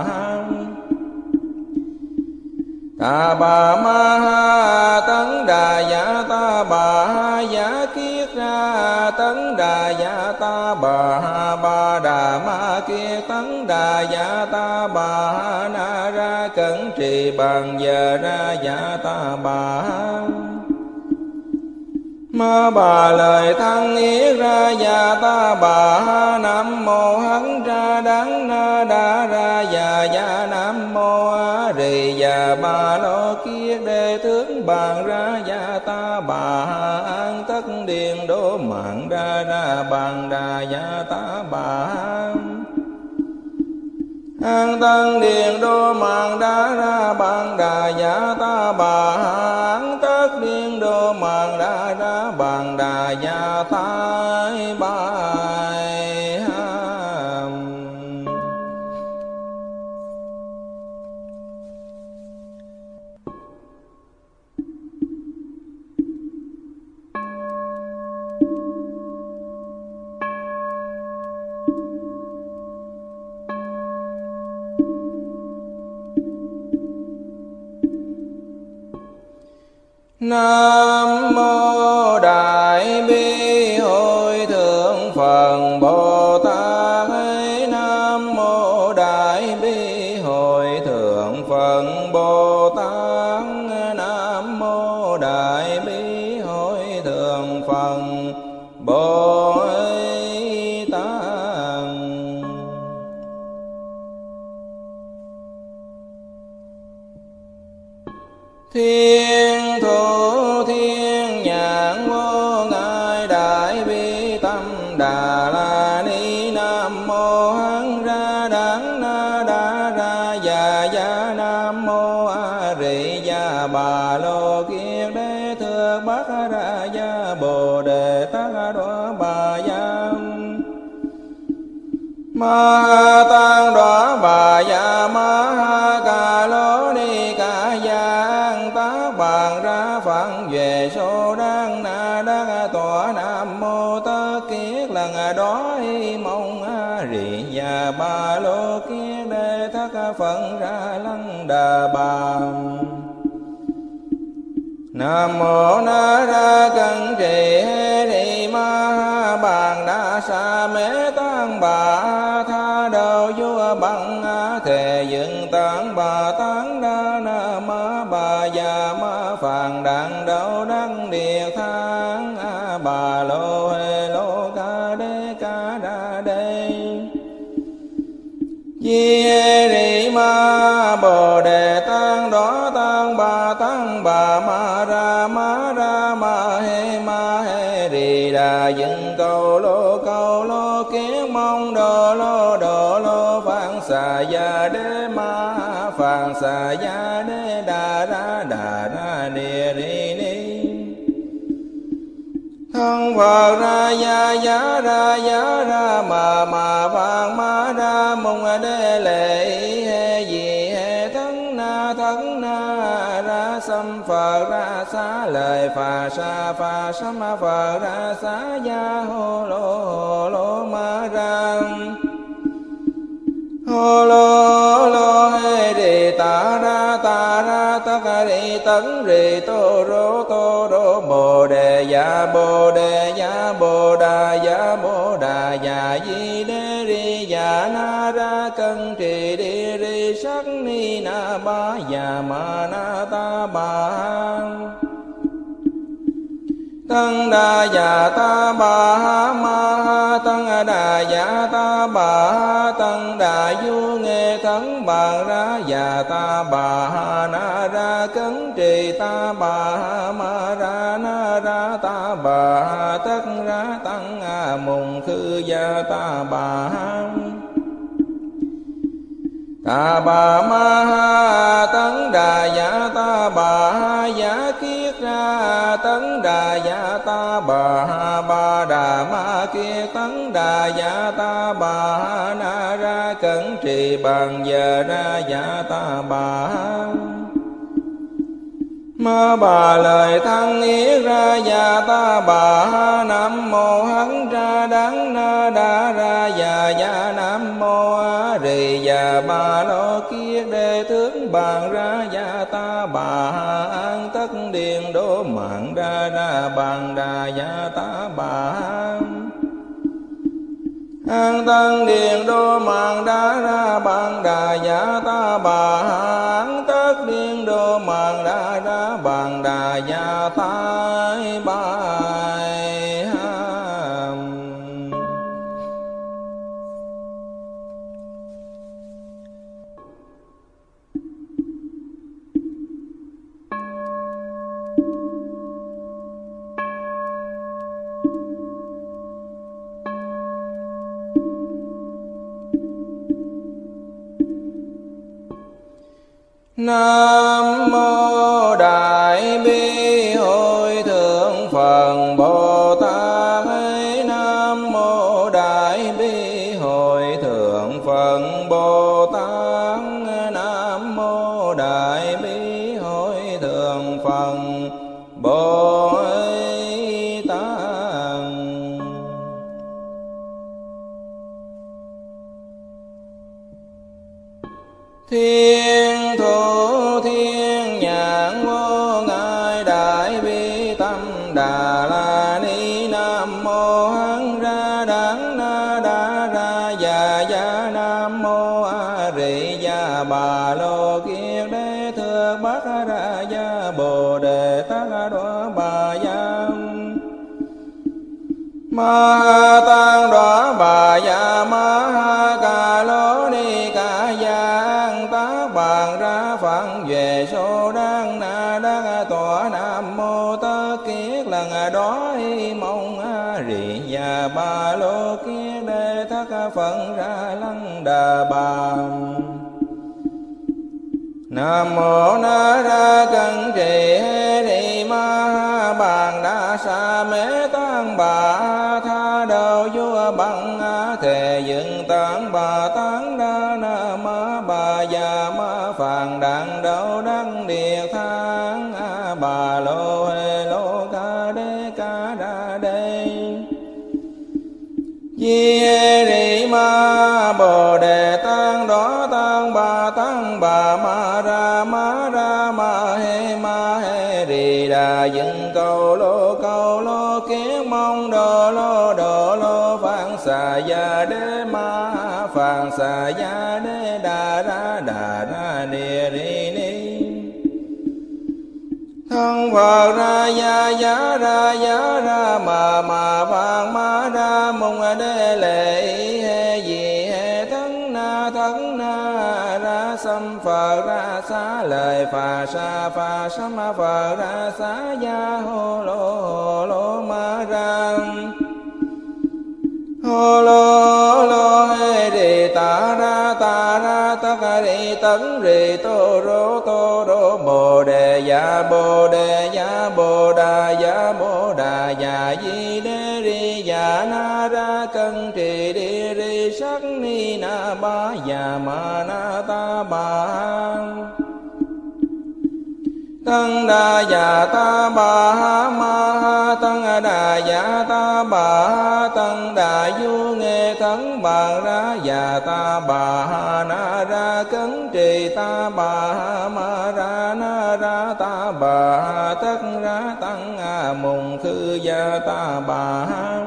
ma tấn đà ya ta bà ya kiết ra tấn đà ya ta bà đà ma kiết tấn đà ya ta bà na ra cẩn trì bằng giờ ra ya ta bà ma bà lời thăng yết ra ya ta bà nam mô hấn ra đắng na đa ra ya nam mô a rì ya ba lô kiết đề tướng bàn ra ya ta bà an tất điền đô mạng ra bàn đà ya ta bà an tân điền đô mạng đa ra bàn đà ya ta bà an tất điền đô mạng đa ra bàn đà ya ta bài. Nam mô Đại Bi Hội Thượng Phật Bồ Tát. Nam mô Đại Bi Hội Thượng Phật Bồ Tát. Nam mô Đại Bi Hội Thượng Phật Bồ Tát. Thiên thủ thiên nhãn vô ngại đại bi tâm đà la ni. Nam mô hán ra đắng na đa ra ya nam mô a rì ya bà lô kiết đế thượng bát ra ya bồ đề tát đoá bà ya ma tăng đoá bà ya ma ca lô ni ca ya tác bàn ra phận về số đăng na đắc tọa. Nam mô tất kiết lần đó mong a rì ya ba lô kiết đế thất phận ra lăng đà bà. Nam mô na ra cân trì hê đi ma bàn đa sa mê tăng bà tha đầu vua bằng thề dựng tán bà tán đa na ma bà già ma phàn đặng đậu đăng địa thang bà lô hê lô ca đa đê di hê đi ma bồ đề tăng đó tăng bà ma ra ma hê đi đà dựng cầu lô kiến mong đồ lô phạn xà ya đế ma phạn xà ya đế đà ra ni ri ni. Thân Phật ra ya ra mà vang ma ra mong đế lệ he gì he thân na ra xâm Phật ra xá lời phà sa ma Phật ra xá ya hồ lô ma ra hô lô lô hê rì ta ra tất rì tấn rì tô rô bồ đề ya bồ đề ya bồ đà ya di đê ri ya na ra cân trì đi ri sắc ni na ba ya ma na ta ba tăng đà ya ta bà ha ma ha tăng đà ya ta bà ha tăng đà du nghe thắng bàn ra ya ta bà ha na ra cấn trì ta bà ha ma ra na ra ta bà ha tất ra tăng mùng khư ya ta bà ha ta bà ma ha tấn đà ya ta bà ha ya kiết ra tấn đà ya ta bà ha ba đà ma kiết tấn đà ya ta bà ha na ra cẩn trì bằng giờ ra ya ta bà ha ma bà lời thăng yết ra ya ta bà ha nam mô hán ra đắng na đa ra ya nam mô a rì ya ba lô kiết đề tướng bàn ra ya ta bà ha an tất điền đô mạng ra bàn đà ya ta bà ha an tân điền đô mạng đa ra bàn đà ya ta bà ha an tất điền đô mạng đa ra bàn đà ya ta bài ha. Nam mô Đại Bi Hội Thượng Phật Bồ Tát. Nam mô Đại Bi Hội Thượng Phật Bồ Tát. Nam mô Đại Bi Hội Thượng Phật Bồ Tát. Thiên thủ thiên nhãn vô ngại đại bi tâm đà la ni. Nam mô hán ra đắng na đa ra ya nam mô a rì ya bà lô kiết đế thượng bát ra ya bồ đề tát đoá bà ya ma tăng đoá bà ya ma ha ca lô ni ca giang tác bàn ra phận về số đăng na đăng tọa. Nam mô tất kiết lần đó mong a rì ya ba lô kiết đề thất phận ra lăng đà bà. Nam mô na ra cân trì hê rì ma ha bàn đa sa mê tăng bà tha đầu vua bằng thề dựng tán bà tán đa na ma bà già ma phàn đàn đầu đăng địa thang bà lô hê lô ca đa đê di hê rì ma bồ đề tăng đó tăng bà ma ra ma hê rì đà dựng cầu lô kiết mong đồ lô phạn xà ya đế ma phạn xà ya đế đà ra địa ri ni thân Phật ra ya ra mà phạn ma ra mong đế lệ hê gì hê thân na ra xâm Phật ra xá lời phà sám Phật ra xá ya hô lô ma ra hô lô hê rì ta ra tất rì tấn rì tô rô bồ đề ya bồ đà ya di đê ri ya na ra cân trì đi ri sắc ni na ba ya ma na ta ba Tăng đà dạ ta bà ha ma ha tăng đà dạ ta bà ha tăng đà du nghe thắng bà ra dạ ta bà ha na ra cấn trì ta bà ha ma ra na ra ta bà ha tất ra tăng mùng khư gia ta bà ha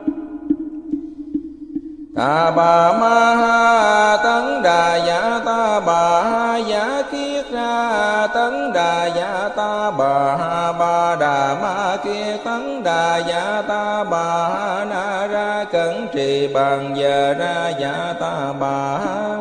ta bà ma ha tấn đà dạ ta bà ha giả kiết ra tấn đà dạ ta bà ha ba đà ma kia tấn đà dạ ta bà ha na ra cẩn trì bằng giờ ra dạ ta bà ha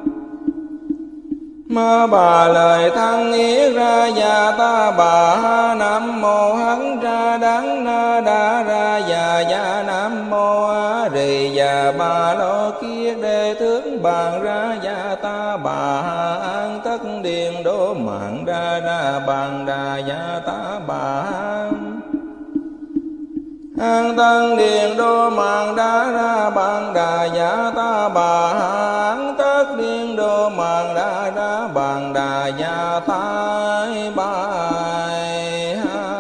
ma bà lời thăng yết ra dạ ta bà ha nam mô hấn ra đắng na đa ra dạ dạ nam mô a rì dạ ba lô kiết đề tướng bàn ra dạ ta bà ha an tất điền đô mạng ra ra bàn đà dạ ta bà ha an tân điền đô mạng đa ra bàn đà dạ ta bà ha an tất điền đô mạng đa ra bàn đà dạ ta bài ha.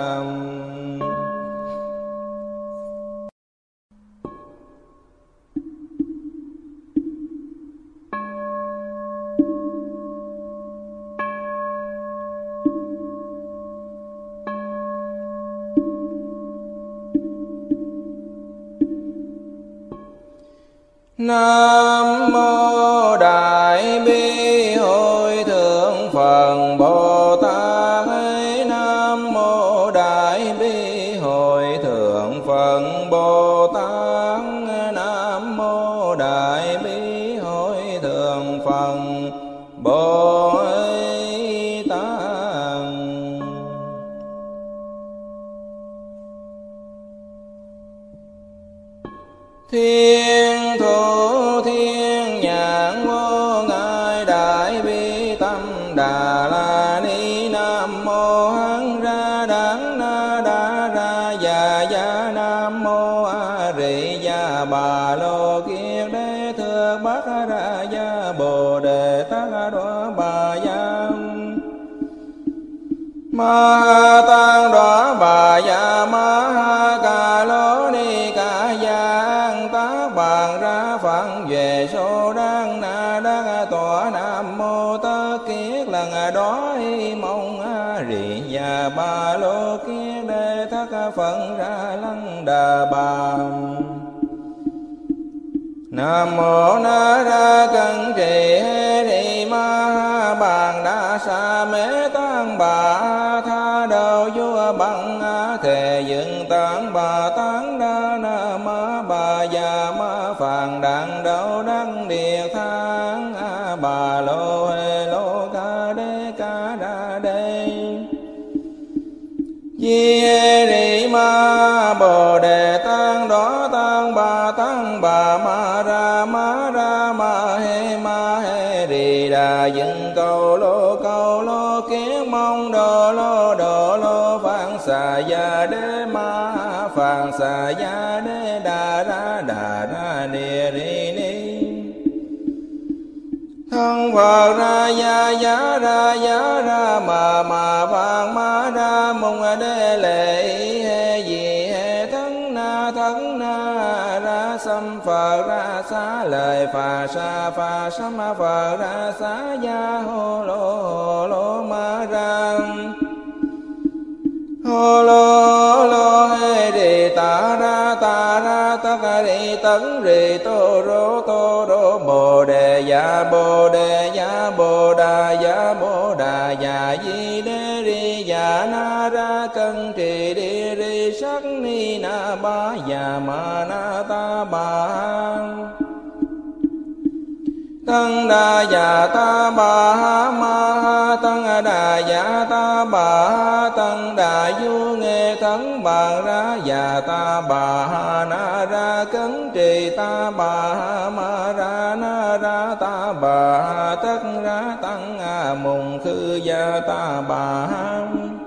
Nam mô Đại Bi Hội Thượng Phật Bồ Tát. Nam mô Đại Bi Hội Thượng Phật Bồ Tát. Nam mô Đại Bi Hội Thượng Phật Bồ Tát. Thiên thủ thiên nhãn vô ngại đại bi tâm đà la ni. Nam mô hán ra đắng na đa ra dạ dạ nam mô a rì dạ bà lô kiết đế thượng bát ra dạ bồ đề tát đoá bà dạ ma tăng đoá bà dạ ma ha ca lô ni ca giang tác bàn ra phận về số đăng na đăng tọa. Nam mô tất kiết lần đó mong a rì dạ ba lô kiết đế thất phận ra lăng đà bà. Nam mô na ra cân trì hê rì ma ha bàn đa sa mê tăng bà tha đầu vua bằng thề dựng tán bà tán đa na ma bà già ma phàn đàn đầu đăng địa thang bà lô hê lô ca đa đê di hê rì ma bồ đề tăng đó tăng bà ma ra ma hê rì đà dựng cầu lô kiến mong đồ lô phạn xà gia đế ma phạn xà gia đế đà ra địa ri ni thân Phật ra giá ra mà vàng ma ra mong đế lệ hê gì hê thân na ra xâm Phật ra xá lời phà sám Phật ra xá gia hô lô ma ra hô lô hê rì ta ra tất rì tấn rì tô rô bồ đề dạ bồ đà dạ di đê ri dạ na ra cân trì đi ri sắc ni na ba dạ ma na ta ba tăng đà dạ ta bà ha ma ha tăng đà dạ ta bà ha tăng đà du nghe thắng bàn ra dạ ta bà ha na ra cấn trì ta bà ha ma ra na ra ta bà ha tất ra tăng mùng khư gia ta bà ha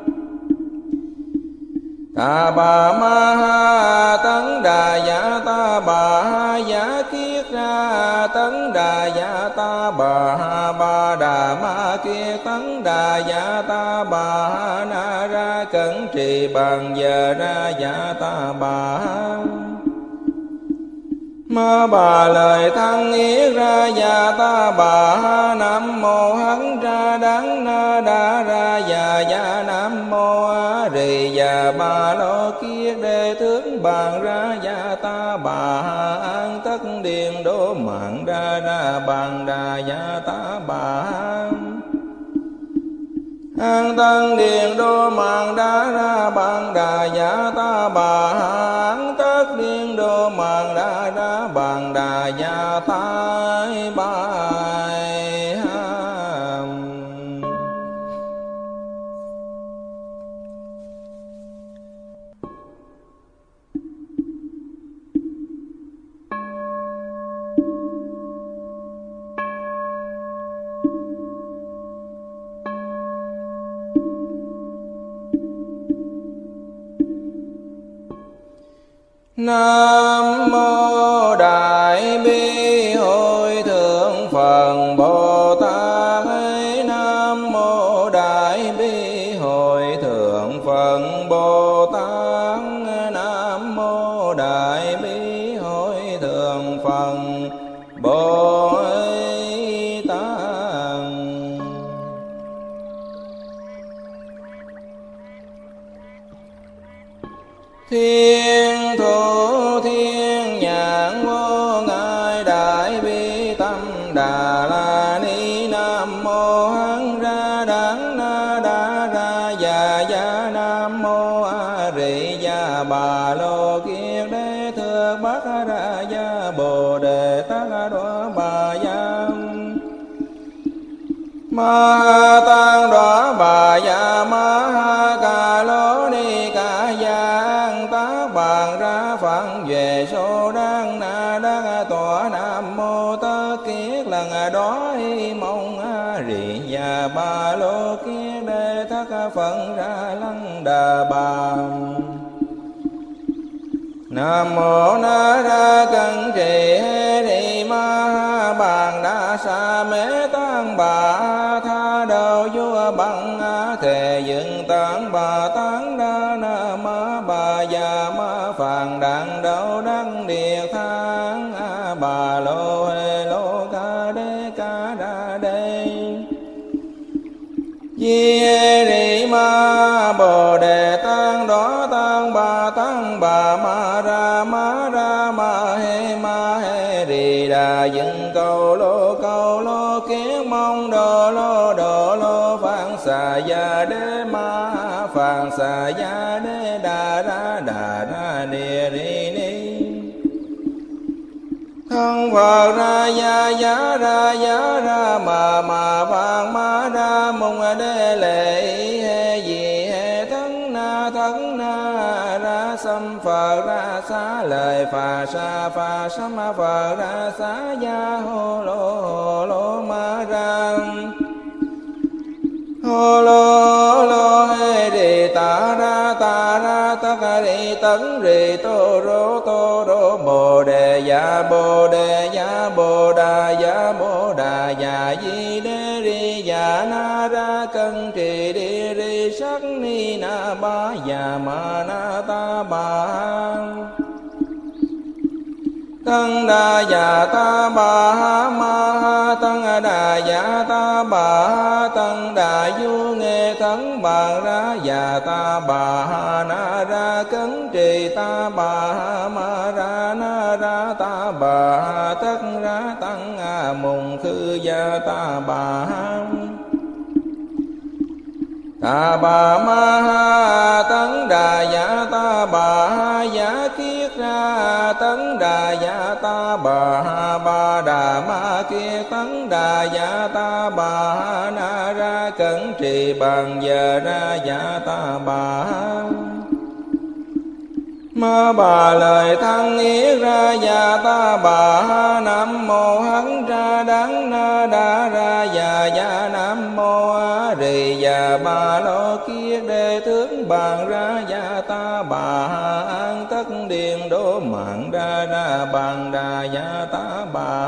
ta bà ma ha tấn đà dạ ta bà ha giả kiết ra ra tấn đà dạ ta bà ba đà ma kiết tấn đà dạ ta bà na ra cẩn trì bằng giờ ra dạ ta bà ma bà lời thăng yết ra dạ ta bà nam mô hấn ra đắng na đa ra dạ nam mô a rì dạ ba lô kiết đề tướng bàn ra dạ ta bà an tất điền đô mạng ra bàn đà dạ ta bà an tân điền đô mạng đa ra bàn đà dạ ta bà an tất điền đô mạng đa ra bàn đà dạ ta bà. Nam mô Đại Bi Hội Thượng Phật Bồ Tát. Nam mô Đại Bi Hội Thượng Phật Bồ Tát. Nam mô Đại Bi Hội Thượng Phật Bồ Tát. Thiên thủ thiên nhãn vô ngại đại bi tâm đà la ni. Nam mô hán ra đắng na đa ra dạ nam mô a rì dạ bà lô kiết đế thượng bát ra dạ bồ đề tát đoá bà giam ma tăng đoá bà dạ ma ca lô ni ca giang tác bàn ra phận về số đăng na đắc tọa. Nam mô tất kiết lần đó hi mong a rì dạ ba lô kiết đế thất phận ra lăng đà bà. Nam mô na ra cẩn trì hê đi ma bàn đa sa mê tăng bà tha đầu vua bằng thề dựng tán bà tán đa na ma bà già ma phàn đàn đầu đăng địa thang bà lô hê lô ca đa đê di rì ma bồ đề tăng đó tăng bà ma ra ma he rì đà dựng cầu lô kiết mong đồ lô phạn xà gia đế ma phạn xà gia đế đà ra địa ri ni. Thân Phật ra giá ra mà vàng ma ra mong đế lệ he gì he thân na ra xâm Phật ra xá lời phà sám Phật ra xá gia hồ lô ma ra hồ lô he đi ta ra tất đi tấn rì tô rô bồ đề ya bồ đà ya di đế ri ya na ra cân trì đi ri sắc ni na ba ya ma na ta ba. Tăng đà dạ ta bà ma tăng đà dạ ta bà tăng đà du nghe thắng bàn ra dạ ta bà na ra cấn trì ta bà ma ra na ra ta bà tất ra tăng mùng khư gia ta bà ma tấn đà dạ ta bà giả kiết ra tấn đà dạ ta bà ba đà ma kiết tấn đà dạ ta bà na ra cẩn trì bằng giờ ra dạ ta bà Ma bà lời thăng yết ra ya ta bà. Nam mô hán ra đắng na đa ra ya nam mô a rì ya ba lo kiết đề tướng bàn ra ya ta bà. An tất điện đô mạng ra bàn đà ya ta bà.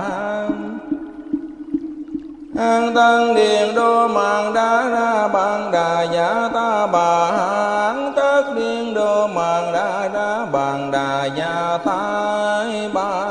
An tăng điện đô mạng ra bàn đà ya ta bà. An tất điện đô mạng ra bàn đà ya ta bà.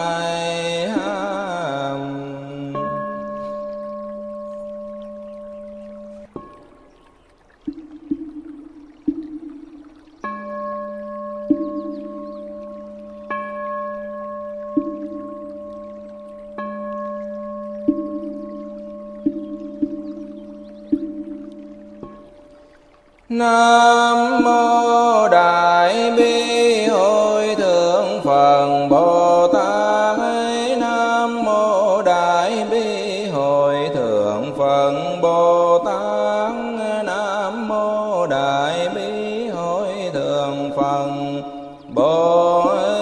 Nam mô Đại Bi Hội Thượng Phật Bồ Tát. Nam mô Đại Bi Hội Thượng Phật Bồ Tát. Nam mô Đại Bi Hội Thượng Phật Bồ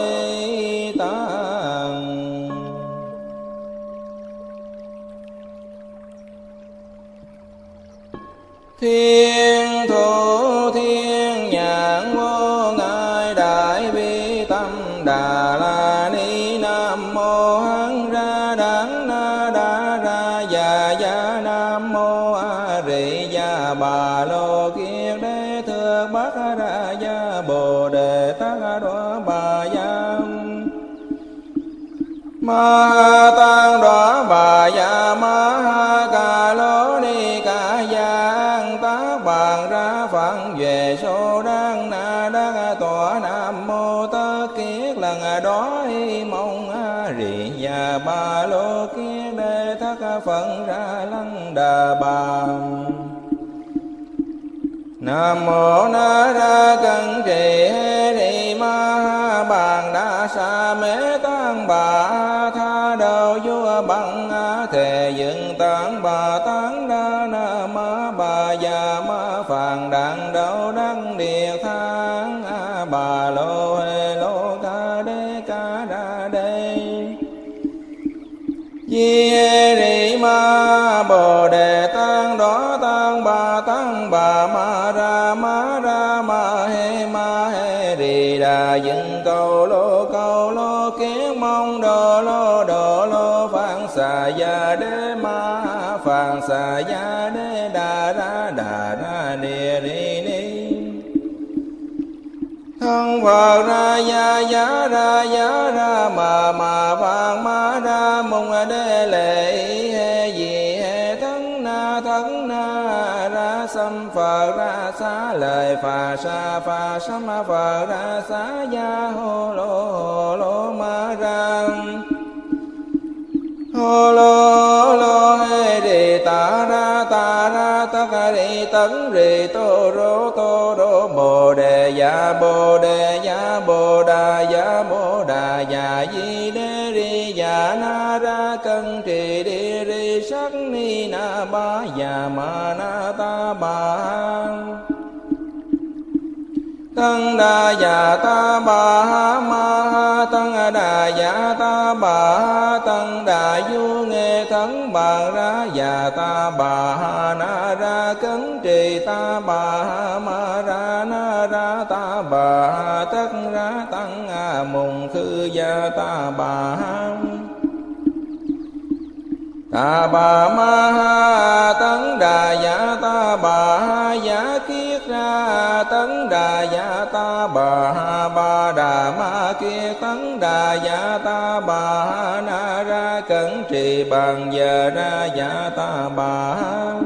Tát. Thiên thủ thiên nhãn vô ngại đại bi tâm đà la ni. Nam mô hán ra đắng na đa ra ya nam mô a rì ya bà lô kiết đế thượng bát ra ya bồ đề tát đoá bà ya ma tăng đoá bà ya ma ca lô ni ca giang tác bàn ra phận về số đăng na đăng tọa. Nam mô tất kiết lần đó mong a rì ya ba lô kiết đế thất phận ra lăng đà bà. Nam mô na ra cân trì hê đi ma bàn đa sa mê tăng bà. Tha đầu vua bằng thề dựng tán bà tán đa na ma bà già ma phàn đàn đầu đăng địa thang bà lô hê lô ca đa đê di hê đi ma bồ đề tăng đó tăng bà ma ra ma hê đi đà dựng cầu lô kiến mong đồ lô phạn xà ya đế ma phạn xà ya đế đà ra địa ri ni. Thân Phật ra ya ra mà phạn ma ra mong đế lệ hê gì hê thân na ra xâm Phật ra xá lời phà sám Phật ra xá ya hô lô ma ra hô lô hê đi ta ra tất ri tấn ri tô rô bồ đề ya bồ đà ya di đê ri ya na ra cân trì đi ri sắc ni na ba ya ma na ta ba. Tăng đà ya ta bà ma tăng đà ya ta bà. Tăng đà du nghe thắng bàn ra ya ta bà na ra cấn trì ta bà ma ra na ra ta bà. Tất ra tăng mùng khư ya ta bà. Ta bà ma tấn đà ya ta bà ya kiết ra tấn đà ya ta bà đà ma kiết tấn đà ya ta bà na ra cẩn trì bằng giờ ra ya ta bà.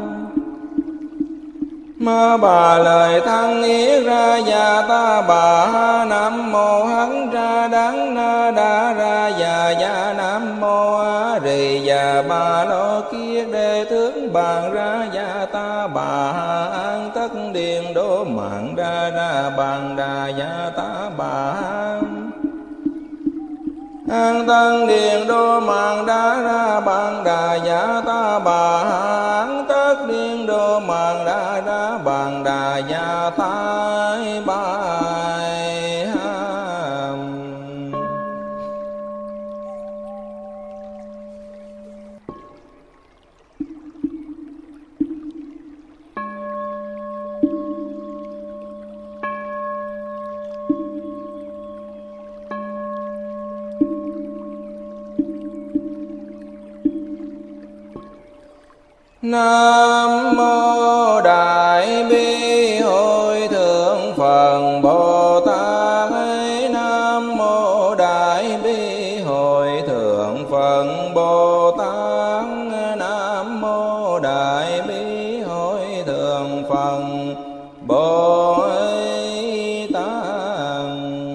Ma bà lời thăng yết ra ya ta bà. Nam mô hán ra đắng na đa ra ya nam mô a rì ya ba lo kiết đề tướng bàn ra ya ta bà. An tất điện đô mạng ra bàn đà ya ta bà. An tăng điện đô mạng ra bàn đà ya ta bà. An tất điện đô mạng ra bàn đà ya ta bà. Nam mô Đại Bi Hội Thượng Phật Bồ Tát. Nam mô Đại Bi Hội Thượng Phật Bồ Tát. Nam mô Đại Bi Hội Thượng Phật Bồ Tát.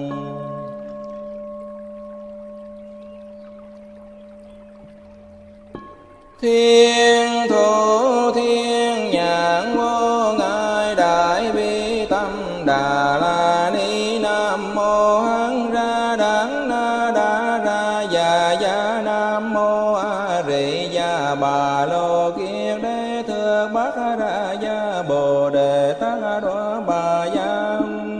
Thiên thủ thiên nhãn vô ngại Đại Bi Tâm Đà La Ni. Nam mô Hán Ra Đán Na Đa Ra Già Gia. Nam mô A Rị Gia Bà Lô Kiết Đế Thượng Bát Ra Gia Bồ Đề Tát Đoá Bà Gia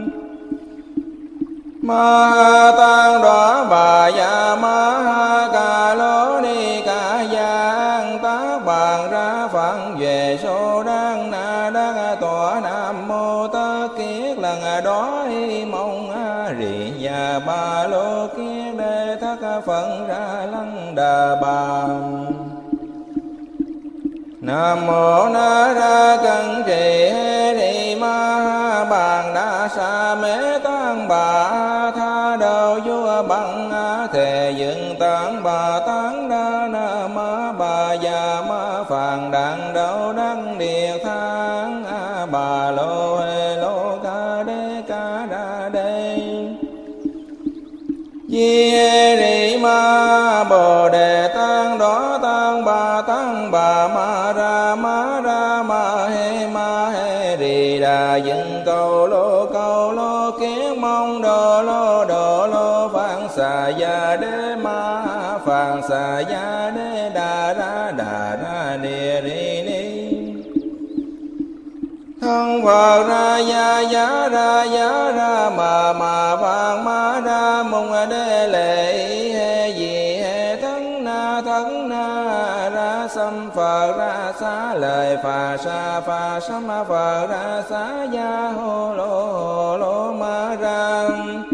Ma Tăng Đoá Bà Gia Ma Ca Lô Ni Ca Gia An Tác Bàn Ra Phận Về Số Đăng Na Đăng Tọa. Nam mô Tất Kiết Lần Đó Hi Mong A Rị Gia Ba Lô Kiết Đế Thất Phận Ra Lăng Đà Bà. Nam mô Na Ra Cân Trì Hê Ni Ma Bàn Đa Sa Mê Tăng Bà Tha Đầu Vua Bằng Thề Dựng Tán Bà Tán Đa Na Ma Bà Già Ma Phàn Đặng Đậu Đăng Điệt Thang Bà Lô Hê Lô Ca Đa Đê Di Hê Rị Ma Bồ Đề Tăng Đó Tăng Bà Ma Ra Ma Hê Rị Đà Dựng Cầu Lô Kiết Mong Đồ Lô Phạn Xà Gia Đế Ma Phạn Xà Gia Đế Đà Ra Địa Ri Ni. Thân Phật Ra Giá Ra mà Phạn Ma Ra Mùng Đế Lệ Hê Di Hê Thân Na Ra Xăm Phật Ra Xá Lời Phà Sám Phật Ra Xá Gia Hô Lô Ma Ra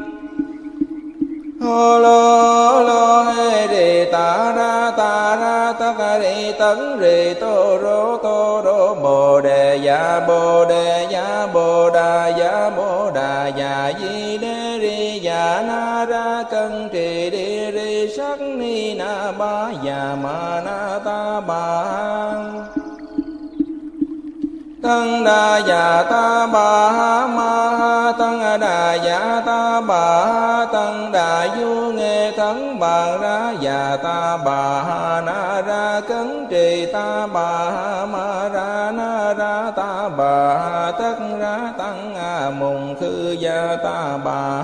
Hô Lô Hê Rị Ta Ra Tất Rị Tấn Rị Tô Rô Bồ Đề Dạ Bồ Đà Dạ Di Đế Ri Dạ Na Ra Cân Trì Đi Ri Sắc Ni Na Ba Dạ Ma Na Ta Bà Tăng Đà Dạ Ta Bà Ma Tăng Đà Dạ Ta Bà Tăng Đà Du Nghe Thắng Bàn Ra Dạ Ta Bà Na Ra Cấn Trì Ta Bà Ma Ra Na Ra Ta Bà Tất Ra Tăng Mùng Khư Gia Ta Bà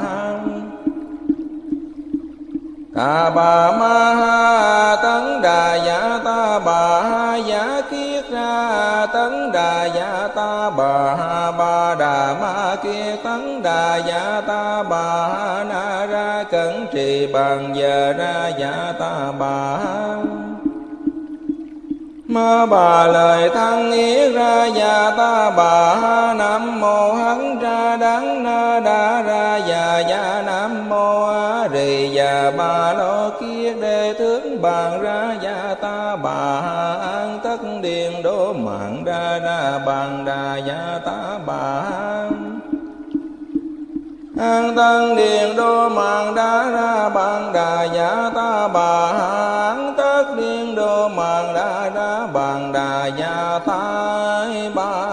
Ta Bà Ma Tấn Đà Dạ Ta Bà Giá Kiết Ra Tấn Đà Dạ Ta Bà Đà Ma Kiết Tấn Đà Dạ Ta Bà Na Ra Cẩn Trì Bàn Giờ Ra Dạ Ta Bà Ma Bà Lời Thăng Yết Ra Dạ Ta Bà Nam mô Hán Ra Đán Na Đa Ra Già Gia. Nam mô A Rị Già Ba Lô Kiết Đế Thượng Bàn Ra Dạ Ta Bà An Tất Điền Đô Mạng Ra Bàn Đà Dạ Ta Bà An Tân Điền Đô Mạng ra Bàn Đà Dạ Ta Bà An Tất Điền Đô Mạng ra Bàn Đà Dạ Ta Bà.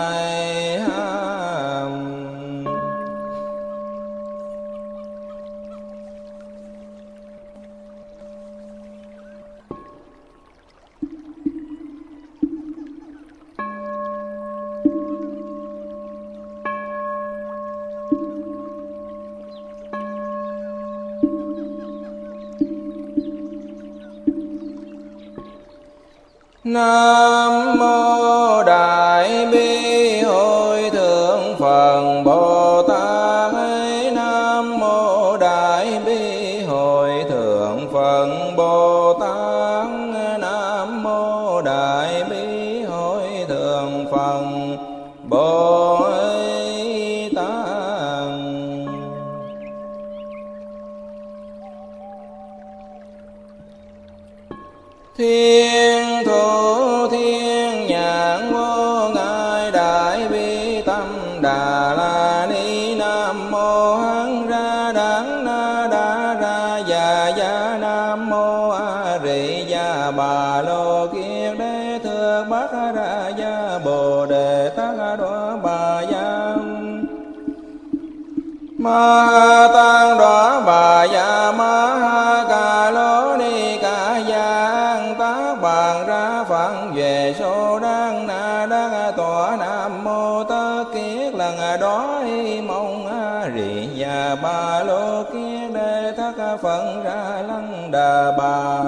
Nam mô Đại Bi Hội Thượng Phật Bồ Tát. Nam mô Đại Bi Hội Thượng Phật Bồ Tát. Nam mô Đại Bi Hội Thượng Phật Bồ Tát. Thiên thủ thiên nhãn đề tát đọa bà gia ma tăng đọa bà gia ma ca lô ni ca giang tác bàn ra phận về số đăng na đăng tọa nam mô tất kiết lần đó mong rì và ba lô kiết đề thất phận ra lăng đà bà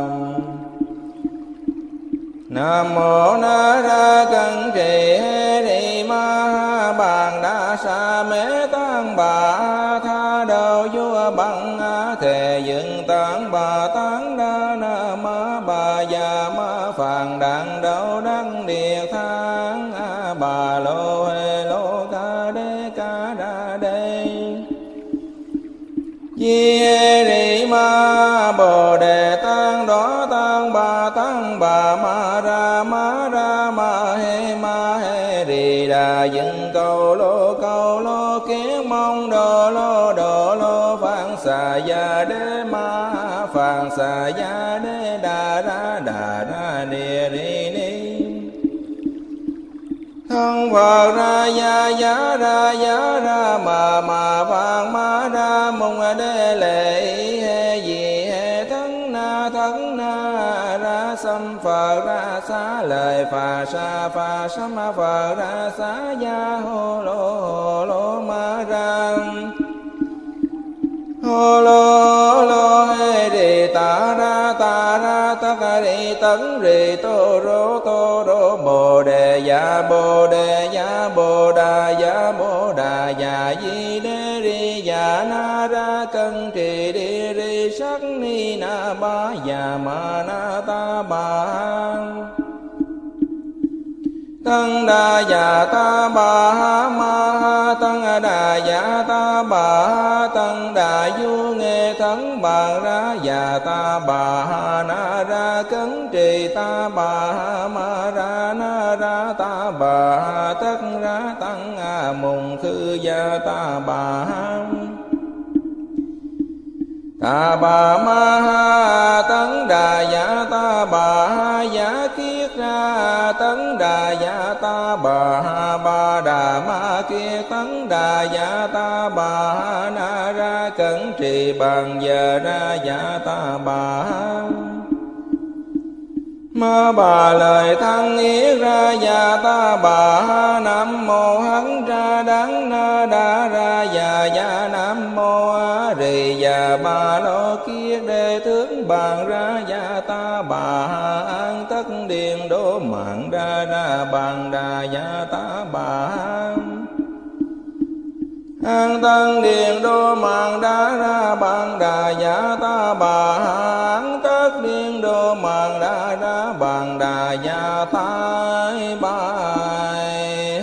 nam mô na ra cân trì hê ni ma bàn đa sa mê tăng bà tha đầu vua bằng thề dựng tăng bà tăng đa na ma bà già ma phàn đặng đậu đăng địa thang bà lô hê lô ca đa đê di hê ni ma bồ đề tăng đó tăng bà ma ra ma hê rì đà dựng cầu lô kiến mong đồ lô phạn xà gia đế ma phạn xà gia đế đà ra địa ri ni thân Phật ra giá ra mà phạn ma ra mong đế lệ hê gì hê thân na ra xâm Phật ra xá lời phà sám Phật ra xá gia hồ lô ma ra hồ lô hê rì ta ra tất rì tấn rì tô rô bồ đề ya bồ đà ya di đê ri ya na ra cân trì đi ri sắc ni na ba ya ma na ta ba tăng đà ya ta bà ma tăng đà ya ta bà tăng đà du nghe thắng bàn ra ya ta bà na ra cấn trì ta bà ma ra na ra ta bà tất ra tăng mùng khư ya ta bà ma tấn đà ya ta bà giá kiết ra tấn đà ya ta bà đà ma kia tấn đà ya ta bà na ra cẩn trì bằng giờ ra ya ta bà ma bà lời thăng yết ra ya ta bà nam mô hấn ra đắng na đa ra ya nam mô rì ya ba lô kiết đề tướng bàn ra ya ta bà an tất điền đô mạng ra bàn đà ya ta bà an tân điền đô mạng ra bàn đà ya ta bà an tất điền đô mạng ra bàn đà ya ta bài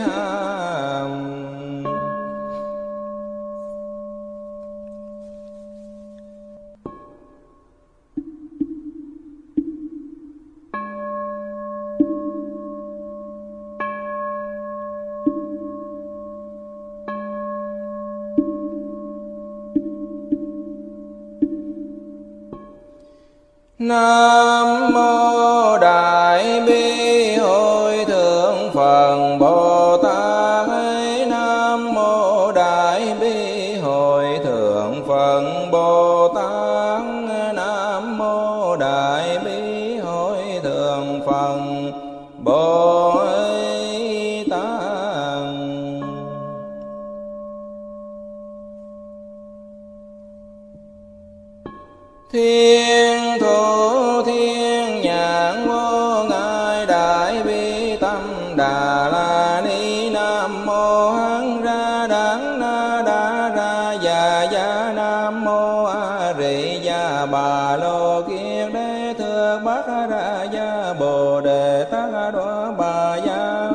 Nam mô Đại Bi Hội Thượng Phật Bồ Tát. Nam mô Đại Bi Hội Thượng Phật Bồ Tát. Nam mô Đại Bi Hội Thượng Phật Bồ Tát. Thiên thủ thiên nhãn vô ngại đại bi tâm đà la ni. Nam mô hán ra đắng na đa ra ya nam mô a rì ya bà lô kiết đế thượng bát ra ya bồ đề tát đọa bà ya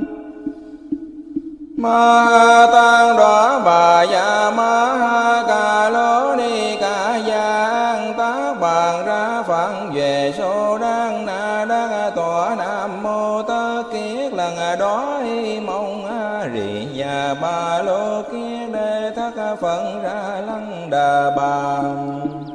ma tăng đọa bà ya ma ca lô ni ca giang tác bàn ra phận về số đăng na đăng tọa nam mô tất kiết lần đó mong rì và ba lô kiết đề thất phận ra lăng đà bà